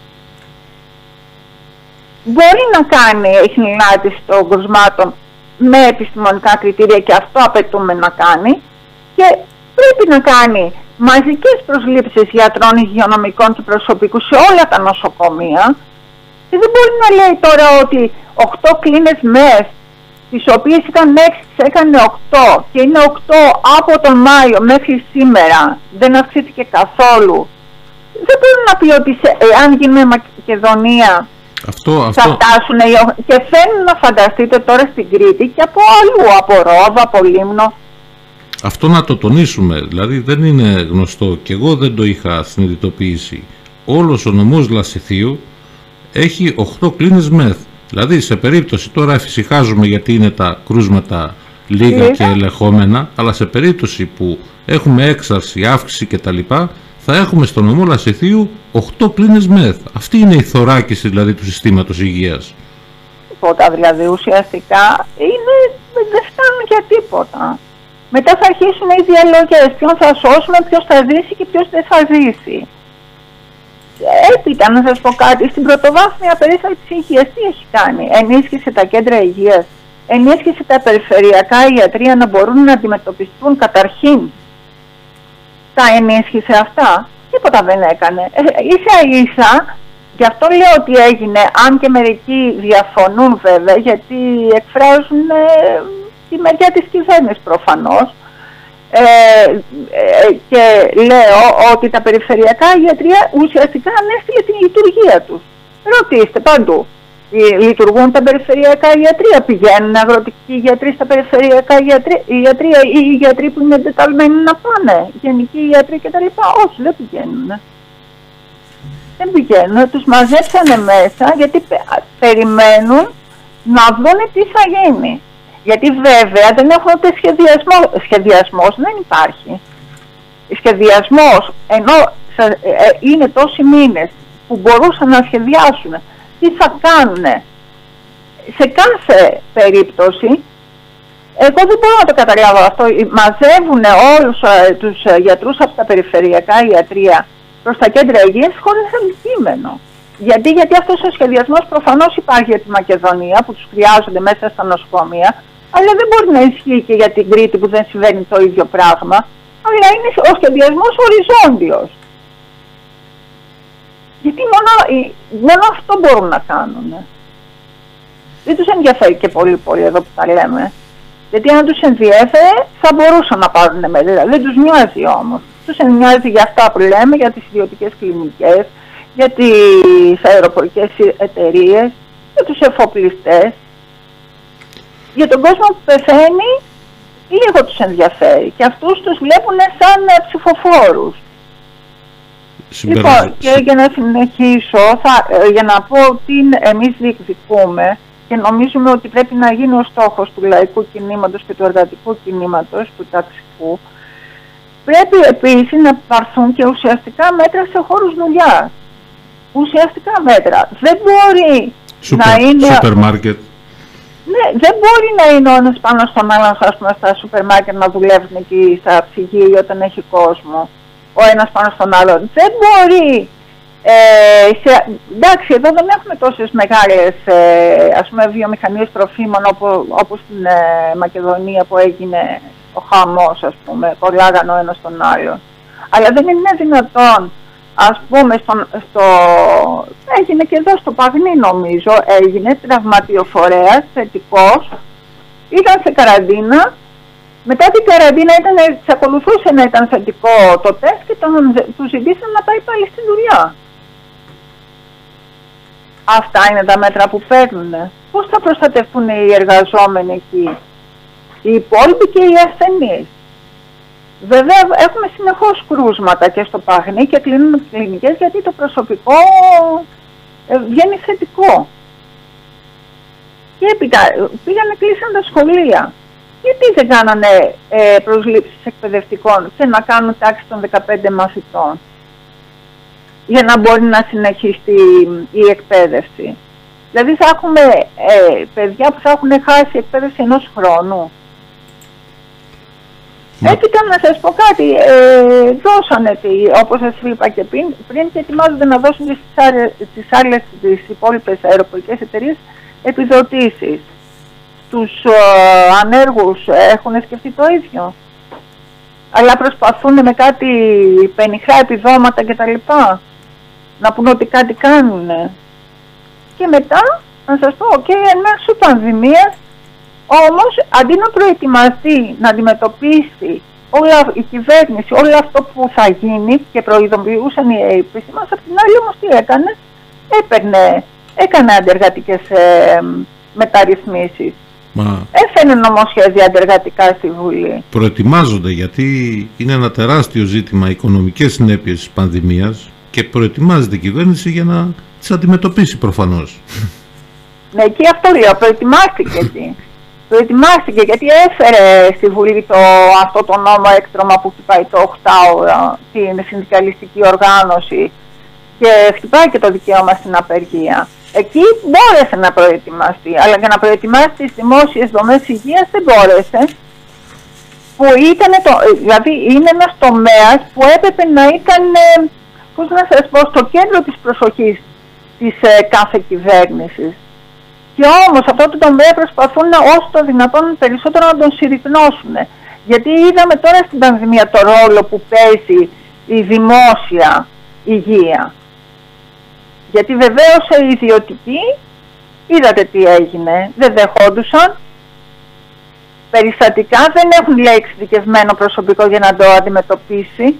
Μπορεί να κάνει εχνηλάτηση των κρουσμάτων με επιστημονικά κριτήρια, και αυτό απαιτούμε να κάνει, και πρέπει να κάνει μαζικές προσλήψεις γιατρών, υγειονομικών και προσωπικού σε όλα τα νοσοκομεία. Και δεν μπορεί να λέει τώρα ότι οκτώ κλίνες ΜΕΘ, τις οποίες ήταν έξι, τις έκανε οκτώ και είναι οκτώ από τον Μάιο μέχρι σήμερα, δεν αυξήθηκε καθόλου. Δεν μπορεί να πει ότι σε, εάν γίνει Μακεδονία αυτό, θα αυτό. φτάσουν, και θέλουν να φανταστείτε τώρα στην Κρήτη και από αλλού, από Ρόδο, από Λίμνο. Αυτό να το τονίσουμε, δηλαδή δεν είναι γνωστό και εγώ δεν το είχα συνειδητοποιήσει. Όλος ο νομός Λασιθίου έχει οκτώ κλίνες ΜΕΘ. Δηλαδή σε περίπτωση, τώρα εφησυχάζουμε γιατί είναι τα κρούσματα λίγα Λίγα. και ελεγχόμενα, αλλά σε περίπτωση που έχουμε έξαρση, αύξηση κτλ, θα έχουμε στο νομό Λασιθίου οκτώ κλίνες ΜΕΘ. Αυτή είναι η θωράκιση δηλαδή του συστήματος υγείας. Τίποτα δηλαδή, ουσιαστικά είναι, δεν φτάνουν για τίποτα. Μετά θα αρχίσουν οι διαλογές, ποιον θα σώσουμε, ποιος θα ζήσει και ποιος δεν θα ζήσει. Έπειτα να σας πω κάτι, στην πρωτοβάθμια περίθαλψη υγείας τι έχει κάνει? Ενίσχυσε τα κέντρα υγείας, ενίσχυσε τα περιφερειακά ιατρεία να μπορούν να αντιμετωπιστούν καταρχήν. Τα ενίσχυσε αυτά, τίποτα δεν έκανε. Ε, ίσα ίσα Γι' αυτό λέω ότι έγινε, αν και μερικοί διαφωνούν βέβαια, γιατί εκφράζουν ε, τη μεριά της κυβέρνησης προφανώς. Ε, ε, και λέω ότι τα περιφερειακά ιατρεία ουσιαστικά ανέστηλε την λειτουργία τους. Ρωτήστε παντού. Λειτουργούν τα περιφερειακά ιατρεία, πηγαίνουν αγροτικοί γιατροί στα περιφερειακά ιατρεία ή οι γιατροί που είναι εντεταλμένοι να πάνε, γενικοί ιατροί κτλ. Όχι, δεν πηγαίνουν. Δεν πηγαίνουν, τους μαζέψανε μέσα γιατί πε, περιμένουν να δούνε τι θα γίνει. Γιατί βέβαια δεν έχουν ούτε σχεδιασμό. Σχεδιασμός δεν υπάρχει. Σχεδιασμός, ενώ ε, ε, είναι τόσοι μήνες που μπορούσαν να σχεδιάσουν τι θα κάνουν σε κάθε περίπτωση, εγώ δεν μπορώ να το καταλάβω αυτό. Μαζεύουν όλους ε, τους ε, γιατρούς από τα περιφερειακά ιατρεία προς τα κέντρα υγείας χωρίς αντικείμενο. Γιατί, γιατί αυτός ο σχεδιασμός προφανώς υπάρχει για τη Μακεδονία που τους χρειάζονται μέσα στα νοσοκομεία, αλλά δεν μπορεί να ισχύει και για την Κρήτη που δεν συμβαίνει το ίδιο πράγμα, αλλά είναι ο σχεδιασμός οριζόντιος. Γιατί μόνο, μόνο αυτό μπορούν να κάνουν. Δεν τους ενδιαφέρει και πολύ πολύ εδώ που τα λέμε. Γιατί αν τους ενδιέφερε θα μπορούσαν να πάρουν μέτρα. Δεν τους νοιάζει όμως. Τους νοιάζει για αυτά που λέμε, για τις ιδιωτικές κλινικές, για τις αεροπορικές εταιρείες, για τους εφοπλιστές. Για τον κόσμο που πεθαίνει λίγο τους ενδιαφέρει και αυτούς τους βλέπουν σαν ψηφοφόρους. Λοιπόν, και για να συνεχίσω, θα, για να πω τι εμείς διεκδικούμε και νομίζουμε ότι πρέπει να γίνει ο στόχος του λαϊκού κινήματος και του εργατικού κινήματος, του ταξικού, πρέπει επίσης να πάρθουν και ουσιαστικά μέτρα σε χώρους δουλειάς. Ουσιαστικά μέτρα. Δεν μπορεί Super, να είναι... Σούπερ μάρκετ. Ναι, δεν μπορεί να είναι ο ένας πάνω στον άλλον, ας πούμε, στα σούπερ μάρκετ να δουλεύουν εκεί στα ψυγεία όταν έχει κόσμο. Ο ένας πάνω στον άλλον. Δεν μπορεί. Ε, σε, εντάξει, εδώ δεν έχουμε τόσες μεγάλες ε, ας πούμε, βιομηχανίες τροφίμων όπως, όπως στην ε, Μακεδονία που έγινε ο χαμός, ας πούμε, κολλάγαν ο ένας τον άλλον. Αλλά δεν είναι δυνατόν, ας πούμε, στο, στο, έγινε και εδώ στο Παγνί νομίζω, έγινε τραυματιοφορέας, θετικός, ήταν σε καραντίνα. Μετά την καραντίνα ήταν, εξακολουθούσε να ήταν θετικό το τεστ και τον, του ζητήσαν να πάει πάλι στη δουλειά. Αυτά είναι τα μέτρα που παίρνουν. Πώς θα προστατευτούν οι εργαζόμενοι εκεί, οι υπόλοιποι και οι ασθενείς. Βέβαια έχουμε συνεχώς κρούσματα και στο Παγνί και κλείνουν κλινικές γιατί το προσωπικό ε, βγαίνει θετικό. Και έπειτα πήγανε, κλείσαν τα σχολεία. Γιατί δεν κάνανε ε, προσλήψεις εκπαιδευτικών και να κάνουν τάξη των δεκαπέντε μαθητών για να μπορεί να συνεχίσει η εκπαίδευση. Δηλαδή θα έχουμε ε, παιδιά που θα έχουν χάσει εκπαίδευση ενός χρόνου. Ναι. Έπειτα να σας πω κάτι, ε, δώσανε, όπως σας είπα και πριν, πριν και ετοιμάζονται να δώσουν τις άλλες, τις άλλες τις υπόλοιπες αεροπορικές εταιρείες επιδοτήσεις. Τους ε, ανέργους έχουν σκεφτεί το ίδιο. Αλλά προσπαθούν με κάτι πενιχρά επιδόματα κτλ. Να πούν ότι κάτι κάνουν. Και μετά, να σας πω, και εν μέσω πανδημίας, όμως αντί να προετοιμαστεί, να αντιμετωπίσει όλα, η κυβέρνηση όλο αυτό που θα γίνει και προειδοποιούσαν οι επιστήμονες, απ' την άλλη όμως τι έκανε, έπαιρνε, έκανε αντεργατικές ε, μεταρρυθμίσεις. Μα... Έφερε νομοσχέδια αντεργατικά στη Βουλή. Προετοιμάζονται γιατί είναι ένα τεράστιο ζήτημα οικονομικές συνέπειες της πανδημίας και προετοιμάζεται η κυβέρνηση για να τις αντιμετωπίσει προφανώς. Ναι, και αυτό λέω, προετοιμάστηκε εκεί. Προετοιμάστηκε γιατί έφερε στη Βουλή το, αυτό το νόμο έκτρωμα που χτυπάει το οκτάωρο, την συνδικαλιστική οργάνωση και χτυπάει και το δικαίωμα στην απεργία. Εκεί μπόρεσε να προετοιμαστεί, αλλά για να προετοιμάσει τις δημόσιες δομές υγείας δεν μπόρεσε. Που ήταν το, δηλαδή είναι ένας τομέας που έπρεπε να ήταν, πώς να σας πω, στο κέντρο της προσοχής της ε, κάθε κυβέρνησης. Και όμως αυτό το τομέα προσπαθούν όσο το δυνατόν περισσότερο να τον συρρυκνώσουν. Γιατί είδαμε τώρα στην πανδημία το ρόλο που παίζει η δημόσια υγεία. Γιατί βεβαίως οι ιδιωτικοί, είδατε τι έγινε, δεν δεχόντουσαν. Περιστατικά δεν έχουν, λέει, εξειδικευμένο προσωπικό για να το αντιμετωπίσει.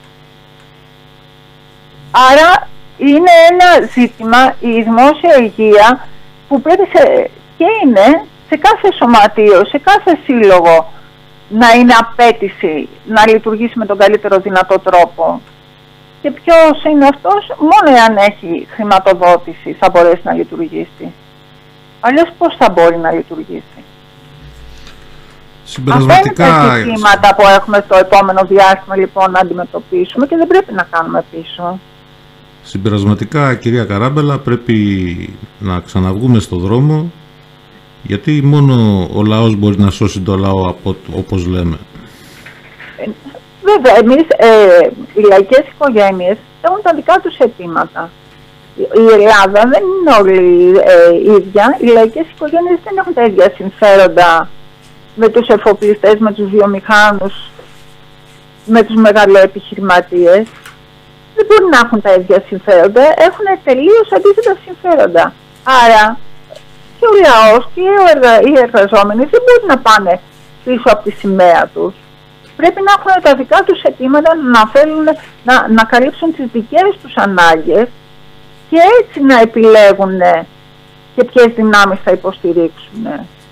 Άρα είναι ένα ζήτημα η δημόσια υγεία που πρέπει σε, και είναι σε κάθε σωματείο, σε κάθε σύλλογο να είναι απέτηση να λειτουργήσει με τον καλύτερο δυνατό τρόπο. Και ποιος είναι αυτός? Μόνο εάν έχει χρηματοδότηση θα μπορέσει να λειτουργήσει. Αλλιώς πώς θα μπορεί να λειτουργήσει? Συμπερασματικά... Αυτά είναι τα ζητήματα που έχουμε στο επόμενο διάστημα λοιπόν να αντιμετωπίσουμε και δεν πρέπει να κάνουμε πίσω. Συμπερασματικά, κυρία Καράμπελα, πρέπει να ξαναβγούμε στο δρόμο, γιατί μόνο ο λαός μπορεί να σώσει το λαό, από, όπως λέμε. Ε, βέβαια, εμείς, ε, οι λαϊκές οικογένειες έχουν τα δικά τους αιτήματα. Η Ελλάδα δεν είναι όλη ε, ίδια. Οι λαϊκές οικογένειες δεν έχουν τα ίδια συμφέροντα με τους εφοπλιστές, με τους βιομηχάνους, με τους μεγαλοεπιχειρηματίες. Δεν μπορούν να έχουν τα ίδια συμφέροντα, έχουν τελείως αντίθετα συμφέροντα. Άρα και ο λαός και οι εργαζόμενοι δεν μπορούν να πάνε πίσω από τη σημαία τους. Πρέπει να έχουν τα δικά τους αιτήματα, να, θέλουν, να, να καλύψουν τις δικές τους ανάγκες και έτσι να επιλέγουν και ποιες δυνάμεις θα υποστηρίξουν.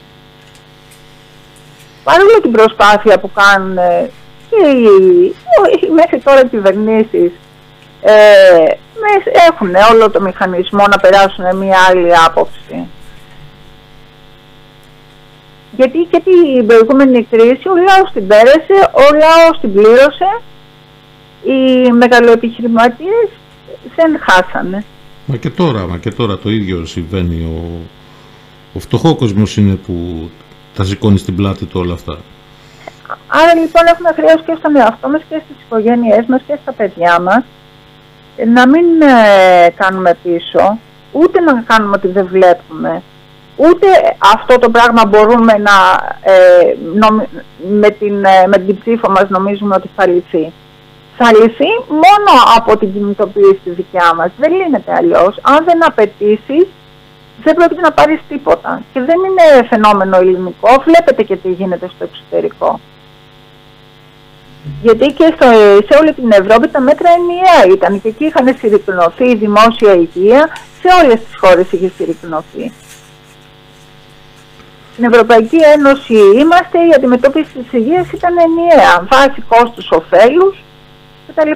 Παρόλο την προσπάθεια που κάνουν και οι μέχρι τώρα κυβερνήσεις, Ε, έχουν όλο το μηχανισμό να περάσουν μια άλλη άποψη. Γιατί και την προηγούμενη κρίση ο λαός την πέρασε, ο λαός την πλήρωσε, οι μεγαλοεπιχειρηματίες δεν χάσανε. Μα και τώρα, μα και τώρα το ίδιο συμβαίνει. Ο, ο φτωχόκοσμος είναι που τα σηκώνει στην πλάτη του όλα αυτά. Άρα λοιπόν έχουμε χρέος και στον εαυτό μας και στις οικογένειές μας και στα παιδιά μας να μην ε, κάνουμε πίσω, ούτε να κάνουμε ότι δεν βλέπουμε, ούτε αυτό το πράγμα μπορούμε να ε, νομ, με, την, ε, με την ψήφο μας νομίζουμε ότι θα λυθεί. Θα λυθεί μόνο από την κινητοποίηση τη δικιά μας. Δεν λύνεται αλλιώς. Αν δεν απαιτήσεις, δεν πρόκειται να πάρεις τίποτα. Και δεν είναι φαινόμενο ελληνικό, βλέπετε και τι γίνεται στο εξωτερικό. Γιατί και στο, σε όλη την Ευρώπη τα μέτρα ενιαία ήταν και εκεί είχαν συρρυκνωθεί η δημόσια υγεία, σε όλες τις χώρες είχε συρρυκνωθεί. Στην Ευρωπαϊκή Ένωση είμαστε, η αντιμετώπιση της υγείας ήταν ενιαία, βάση κόστους, ωφέλους κτλ.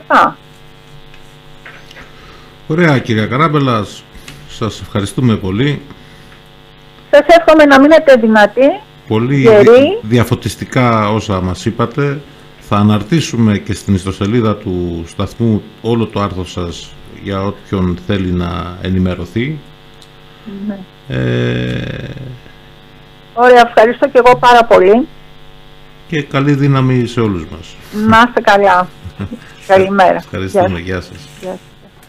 Ωραία, κυρία Καράμπελα, σας ευχαριστούμε πολύ. Σας εύχομαι να μείνετε δυνατοί, πολύ γεροί. Διαφωτιστικά όσα μας είπατε. Θα αναρτήσουμε και στην ιστοσελίδα του σταθμού όλο το άρθρο σας για όποιον θέλει να ενημερωθεί. Ναι. Ε... Ωραία, ευχαριστώ και εγώ πάρα πολύ. Και καλή δύναμη σε όλους μας. Να είστε καλά. Καλημέρα. Ευχαριστούμε. Γεια σας. Γεια σας.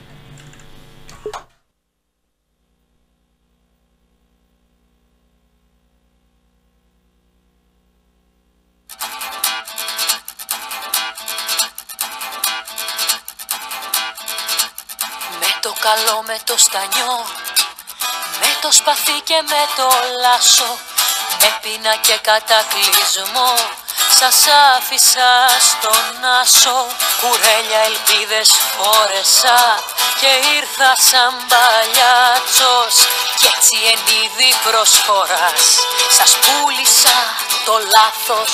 Καλό με το στανιό, με το σπαθί και με το λάσο, με πείνα και κατακλυσμό, σας άφησα στον άσο. Κουρέλια ελπίδες φόρεσα και ήρθα σαν παλιάτσος, κι έτσι εν είδη προσφοράς σας πούλησα το λάθος.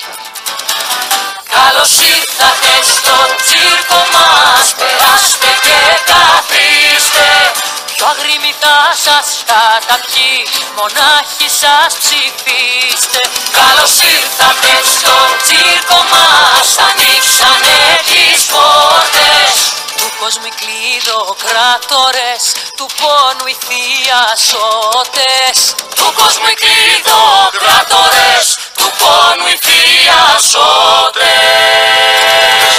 Καλώς ήρθατε στο τσίρκο μας, περάστε και καθίστε. Πιο αγρίμητα σας καταπιεί, μονάχοι σας ψηφίστε. Καλώς ήρθατε στο τσίρκο μας, ανοίξανε τις πόρτες του κόσμου κλειδοκράτορες, του πόνου οι θειασότες. Του κόσμου οι κλειδοκράτορες, του πόνου οι θειασότες.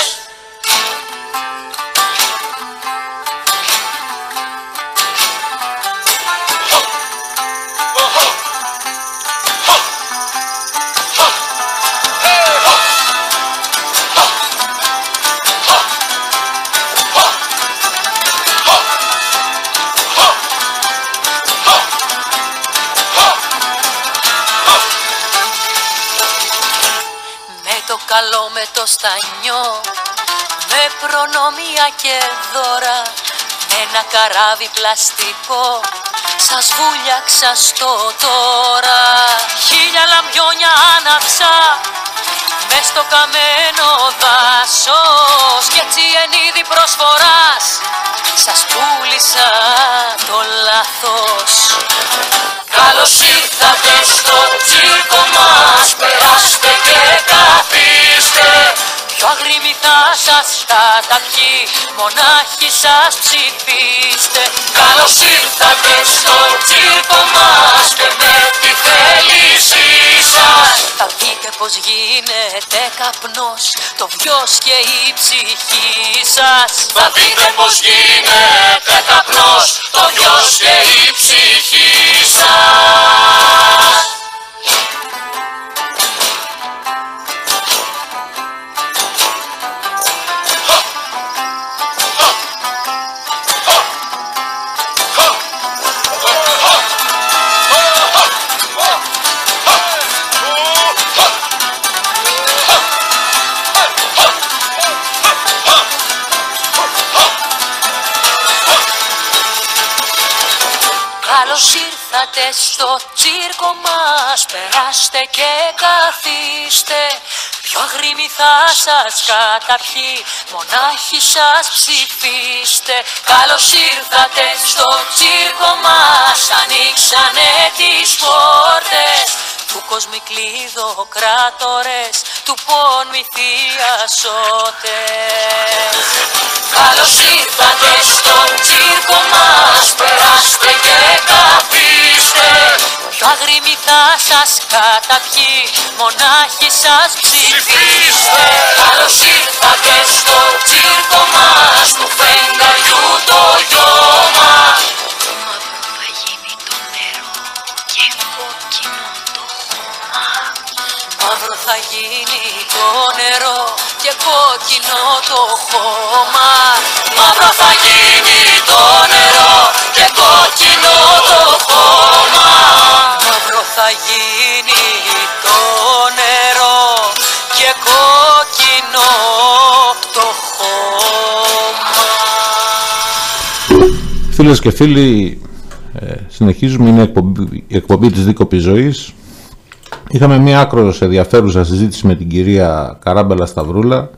καλό με το στανιό, με προνομία και δώρα, ένα καράβι πλαστικό σας βούλιαξα στο τώρα. Χίλια λαμπιόνια άναψα μες στο καμένο δάσος κι έτσι εν είδη προσφοράς σας πούλησα το λάθος. Καλώς ήρθατε στο τσίρκο μας, περάστε και καθίστε, πιο αγρίμη θα σας καταπιεί, μονάχοι σας ψηφίστε. Καλώς ήρθατε στο τσίρκο μας και με τη θέλησή σας θα δείτε πως γίνεται καπνός το βιος και η ψυχή σας. Θα δείτε πως γίνεται καπνός το βιος και η ψυχή σας. Καλώς ήρθατε στο τσίρκο μας, περάστε και καθίστε, πιο αγρίμη θα σας καταπιεί, μονάχοι σας ψηφίστε. Καλώς ήρθατε στο τσίρκο μας, ανοίξανε τις πόρτες του κοσμικλειδοκράτορες, του πόνου οι θειασότες. Καλώς ήρθατε στο τσίρκο μας, περάστε και καθίστε, πιο αγρίμη θα σας καταπιεί, μονάχοι σας ψηφίστε. Καλώς ήρθατε στο τσίρκο μας, του φεγγαριού το γιώμα. Μαύρο θα γίνει το νερό και κόκκινο το χώμα. Μαύρο θα γίνει το νερό και κόκκινο το χώμα. Μαύρο θα γίνει το νερό και κόκκινο το χώμα. Μαύρο θα γίνει το νερό και κόκκινο το χώμα. Φίλες και φίλοι, ε, συνεχίζουμε, είναι εκπομπή, η εκπομπή της Δίκοπης Ζωής. Είχαμε μία άκρως ενδιαφέρουσα συζήτηση με την κυρία Καράμπελα Σταυρούλα,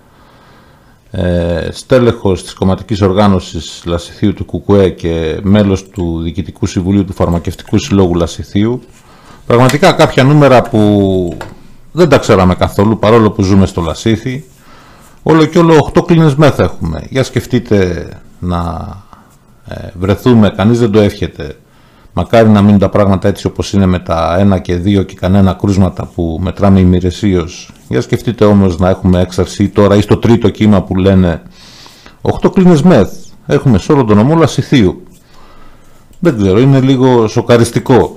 ε, στέλεχος της κομματικής οργάνωσης Λασιθίου του Κουκουέ και μέλος του Διοικητικού Συμβουλίου του Φαρμακευτικού Συλλόγου Λασιθίου. Πραγματικά κάποια νούμερα που δεν τα ξέραμε καθόλου, παρόλο που ζούμε στο Λασίθι. Όλο και όλο οκτώ κλίνες μεθ έχουμε. Για σκεφτείτε να ε, βρεθούμε, κανείς δεν το εύχεται. Μακάρι να μείνουν τα πράγματα έτσι όπως είναι με τα ένα και δύο και κανένα κρούσματα που μετράμε ημερησίως. Για σκεφτείτε όμως να έχουμε έξαρση τώρα ή στο τρίτο κύμα που λένε οκτώ κλίνες μεθ. Έχουμε σε όλο τον νομό Λασιθίου. Δεν ξέρω, είναι λίγο σοκαριστικό.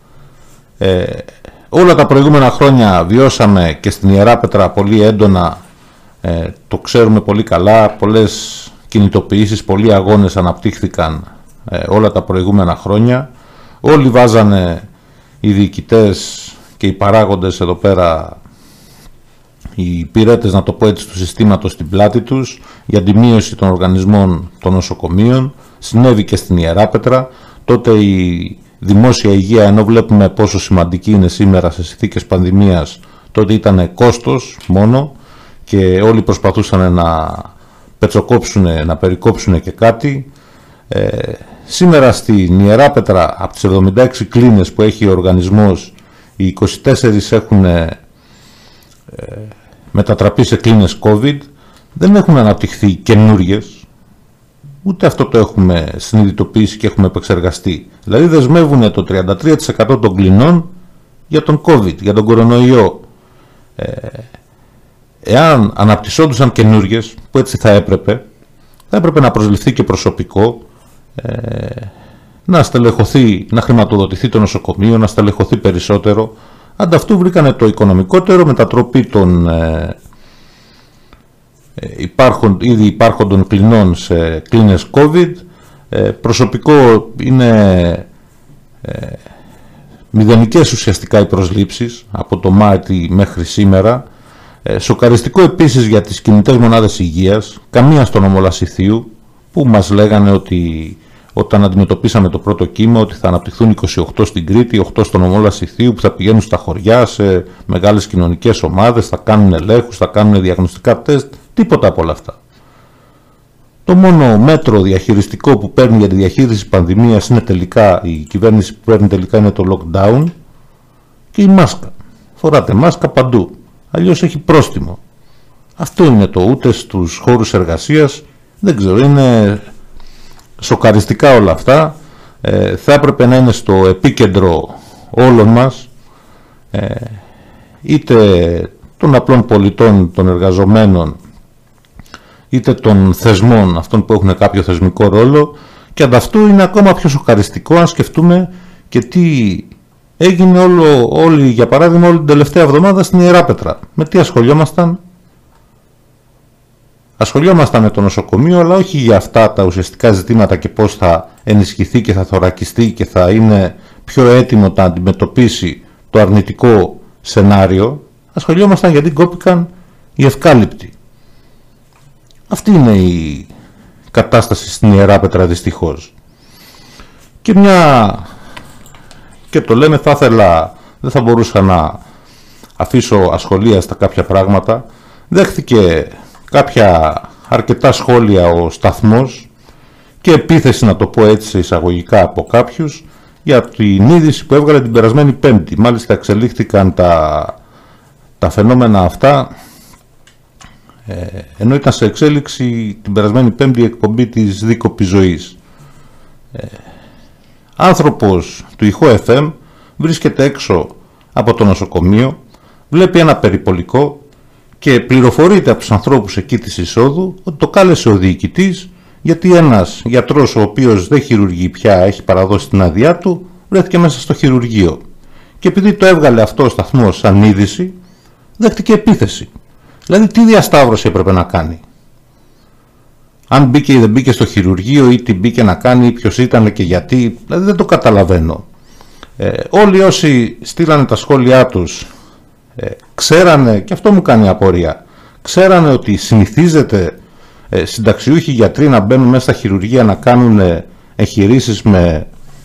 Ε, όλα τα προηγούμενα χρόνια βιώσαμε και στην Ιεράπετρα πολύ έντονα, ε, το ξέρουμε πολύ καλά, πολλές κινητοποιήσεις, πολλοί αγώνες αναπτύχθηκαν ε, όλα τα προηγούμενα χρόνια. Όλοι βάζανε, οι διοικητές και οι παράγοντες εδώ πέρα, οι υπηρέτες, να το πω έτσι, του συστήματος στην πλάτη τους για τη μείωση των οργανισμών των νοσοκομείων. Συνέβη και στην Ιεράπετρα. Τότε η δημόσια υγεία, ενώ βλέπουμε πόσο σημαντική είναι σήμερα σε συνθήκες πανδημίας, τότε ήταν κόστος μόνο και όλοι προσπαθούσαν να πετσοκόψουν, να περικόψουν και κάτι. Ε, σήμερα στην Ιεράπετρα, από τις εβδομήντα έξι κλίνες που έχει ο οργανισμός, οι είκοσι τέσσερις έχουν ε, μετατραπεί σε κλίνες COVID. Δεν έχουν αναπτυχθεί καινούριες, ούτε αυτό το έχουμε συνειδητοποιήσει και έχουμε επεξεργαστεί. Δηλαδή δεσμεύουν το τριάντα τρία τοις εκατό των κλινών για τον COVID, για τον κορονοϊό. Ε, εάν αναπτυσσόντουσαν καινούριες, που έτσι θα έπρεπε, θα έπρεπε να προσληφθεί και προσωπικό, ε, να στελεχωθεί, να χρηματοδοτηθεί το νοσοκομείο, να στελεχωθεί περισσότερο. Ανταυτού βρήκανε το οικονομικότερο, μετατροπή των ε, Υπάρχουν, ήδη υπάρχοντων κλινών σε κλίνες COVID. Ε, προσωπικό είναι ε, μηδενικές ουσιαστικά οι προσλήψεις από το Μάρτι μέχρι σήμερα. Ε, σοκαριστικό επίσης για τις κινητές μονάδες υγείας, καμία στο νομό Λασιθίου, που μας λέγανε ότι όταν αντιμετωπίσαμε το πρώτο κύμα ότι θα αναπτυχθούν είκοσι οκτώ στην Κρήτη, οκτώ στο νομό Λασιθίου, που θα πηγαίνουν στα χωριά σε μεγάλες κοινωνικές ομάδες, θα κάνουν ελέγχους, θα κάνουν διαγνωστικά τεστ, τίποτα από όλα αυτά. Το μόνο μέτρο διαχειριστικό που παίρνει για τη διαχείριση της πανδημίας είναι τελικά, η κυβέρνηση που παίρνει τελικά είναι το lockdown και η μάσκα. Φοράτε μάσκα παντού, αλλιώς έχει πρόστιμο. Αυτό είναι το, ούτε στους χώρους εργασίας, δεν ξέρω, είναι σοκαριστικά όλα αυτά. Ε, θα έπρεπε να είναι στο επίκεντρο όλων μας, ε, είτε των απλών πολιτών, των εργαζομένων, είτε των θεσμών, αυτών που έχουν κάποιο θεσμικό ρόλο, και ανταυτού είναι ακόμα πιο σοκαριστικό αν σκεφτούμε και τι έγινε όλο, όλη, για παράδειγμα όλη την τελευταία εβδομάδα στην Ιεράπετρα. Με τι ασχολιόμασταν? Ασχολιόμασταν με το νοσοκομείο, αλλά όχι για αυτά τα ουσιαστικά ζητήματα και πώς θα ενισχυθεί και θα θωρακιστεί και θα είναι πιο έτοιμο να αντιμετωπίσει το αρνητικό σενάριο. Ασχολιόμασταν γιατί κόπηκαν οι ευκάλυπτοι. Αυτή είναι η κατάσταση στην Ιεράπετρα δυστυχώς. Και μια, και το λέμε, θα ήθελα, δεν θα μπορούσα να αφήσω ασχολίαστα κάποια πράγματα. Δέχθηκε κάποια αρκετά σχόλια ο σταθμός και επίθεση, να το πω έτσι εισαγωγικά, από κάποιους για την είδηση που έβγαλε την περασμένη Πέμπτη. Μάλιστα εξελίχθηκαν τα, τα φαινόμενα αυτά ε, ενώ ήταν σε εξέλιξη την περασμένη Πέμπτη η εκπομπή της Δίκοπης Ζωής. Ε, άνθρωπος του Ηχό εφ εμ βρίσκεται έξω από το νοσοκομείο, βλέπει ένα περιπολικό και πληροφορείται από τους ανθρώπους εκεί της εισόδου ότι το κάλεσε ο διοικητής, γιατί ένας γιατρός ο οποίος δεν χειρουργεί πια, έχει παραδώσει την άδειά του, βρέθηκε μέσα στο χειρουργείο. Και επειδή το έβγαλε αυτό ο σταθμός σαν είδηση, δέχτηκε επίθεση. Δηλαδή τι διασταύρωση έπρεπε να κάνει? Αν μπήκε ή δεν μπήκε στο χειρουργείο, ή τι μπήκε να κάνει, ή ποιος ήταν και γιατί, δηλαδή δεν το καταλαβαίνω. Ε, όλοι όσοι στείλανε τα σχόλιά τους ε, ξέρανε, και αυτό μου κάνει απορία, ξέρανε ότι συνηθίζεται ε, συνταξιούχοι γιατροί να μπαίνουν μέσα στα χειρουργεία να κάνουν ε, εγχειρήσεις με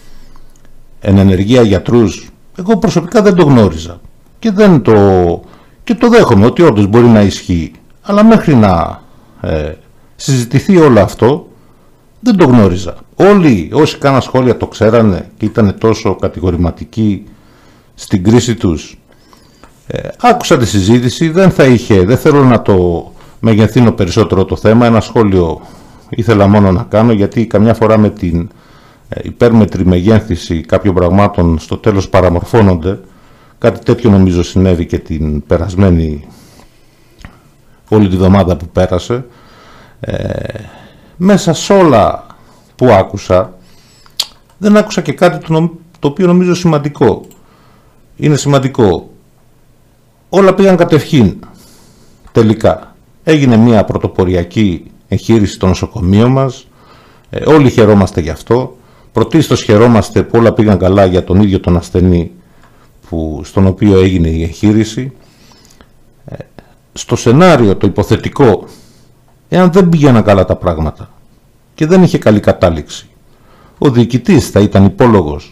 εν ενεργεία γιατρούς. Εγώ προσωπικά δεν το γνώριζα και, δεν το, και το δέχομαι ότι όντως μπορεί να ισχύει, αλλά μέχρι να ε, συζητηθεί όλο αυτό δεν το γνώριζα. Όλοι όσοι κάναν σχόλια το ξέρανε και ήταν τόσο κατηγορηματικοί στην κρίση τους. Ε, άκουσα τη συζήτηση, δεν θα είχε, δεν θέλω να το μεγενθύνω περισσότερο το θέμα. Ένα σχόλιο ήθελα μόνο να κάνω, γιατί καμιά φορά με την ε, υπέρμετρη μεγένθηση κάποιων πραγμάτων στο τέλος παραμορφώνονται. Κάτι τέτοιο νομίζω συνέβη και την περασμένη όλη τη βδομάδα που πέρασε. Ε, μέσα σε όλα που άκουσα δεν άκουσα και κάτι το, το οποίο νομίζω σημαντικό. Είναι σημαντικό. Όλα πήγαν κατευχήν. Τελικά έγινε μια πρωτοποριακή εγχείρηση στο νοσοκομείο μας. Ε, όλοι χαιρόμαστε γι' αυτό. Πρωτίστως χαιρόμαστε που όλα πήγαν καλά για τον ίδιο τον ασθενή που, στον οποίο έγινε η εγχείρηση. Ε, στο σενάριο το υποθετικό, εάν δεν πήγαιναν καλά τα πράγματα και δεν είχε καλή κατάληξη, ο διοικητής θα ήταν υπόλογος.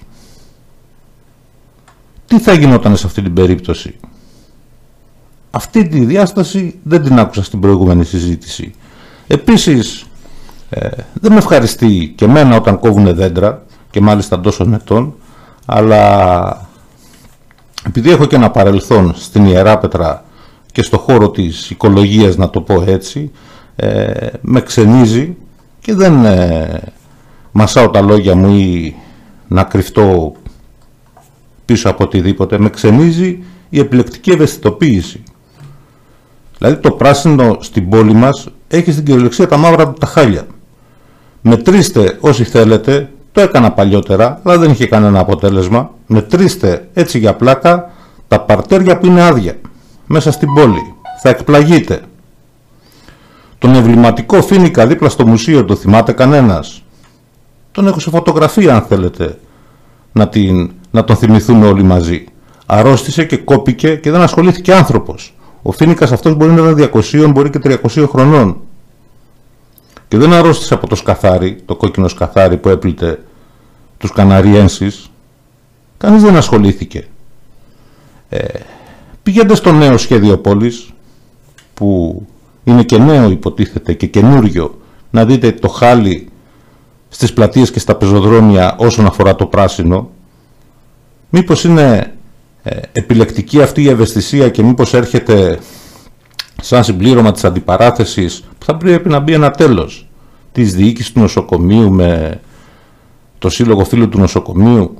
Τι θα γινόταν σε αυτή την περίπτωση? Αυτή τη διάσταση δεν την άκουσα στην προηγούμενη συζήτηση. Επίσης, ε, δεν με ευχαριστεί και εμένα όταν κόβουνε δέντρα, και μάλιστα τόσων ετών, αλλά επειδή έχω και ένα παρελθόν στην Ιεράπετρα και στο χώρο της οικολογίας, να το πω έτσι, ε, με ξενίζει και δεν ε, μασάω τα λόγια μου ή να κρυφτώ πίσω από οτιδήποτε. Με ξενίζει η επιλεκτική ευαισθητοποίηση. Δηλαδή το πράσινο στην πόλη μας έχει στην κυριολεξία τα μαύρα του τα χάλια. Μετρήστε όσοι θέλετε, το έκανα παλιότερα, αλλά δεν είχε κανένα αποτέλεσμα. Μετρήστε έτσι για πλάκα τα παρτέρια που είναι άδεια μέσα στην πόλη. Θα εκπλαγείτε. Τον εμβληματικό Φοίνικα δίπλα στο μουσείο, το θυμάται κανένας? Τον έχω σε φωτογραφία αν θέλετε να, την, να τον θυμηθούμε όλοι μαζί. Αρρώστησε και κόπηκε και δεν ασχολήθηκε άνθρωπος. Ο Φοίνικας αυτός μπορεί να ήταν διακοσίων, μπορεί και τριακοσίων χρονών. Και δεν αρρώστησε από το σκαθάρι, το κόκκινο σκαθάρι που έπλητε τους Καναριένσεις. Κανείς δεν ασχολήθηκε. Ε, πήγαινε στο νέο σχέδιο πόλης, που είναι και νέο υποτίθεται και καινούριο, να δείτε το χάλι στις πλατείες και στα πεζοδρόμια όσον αφορά το πράσινο. Μήπως είναι ε, επιλεκτική αυτή η ευαισθησία και μήπως έρχεται σαν συμπλήρωμα της αντιπαράθεσης που θα πρέπει να μπει ένα τέλος της διοίκησης του νοσοκομείου με το σύλλογο φίλου του νοσοκομείου.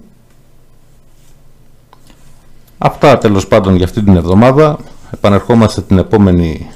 Αυτά τέλος πάντων για αυτή την εβδομάδα. Επανερχόμαστε την επόμενη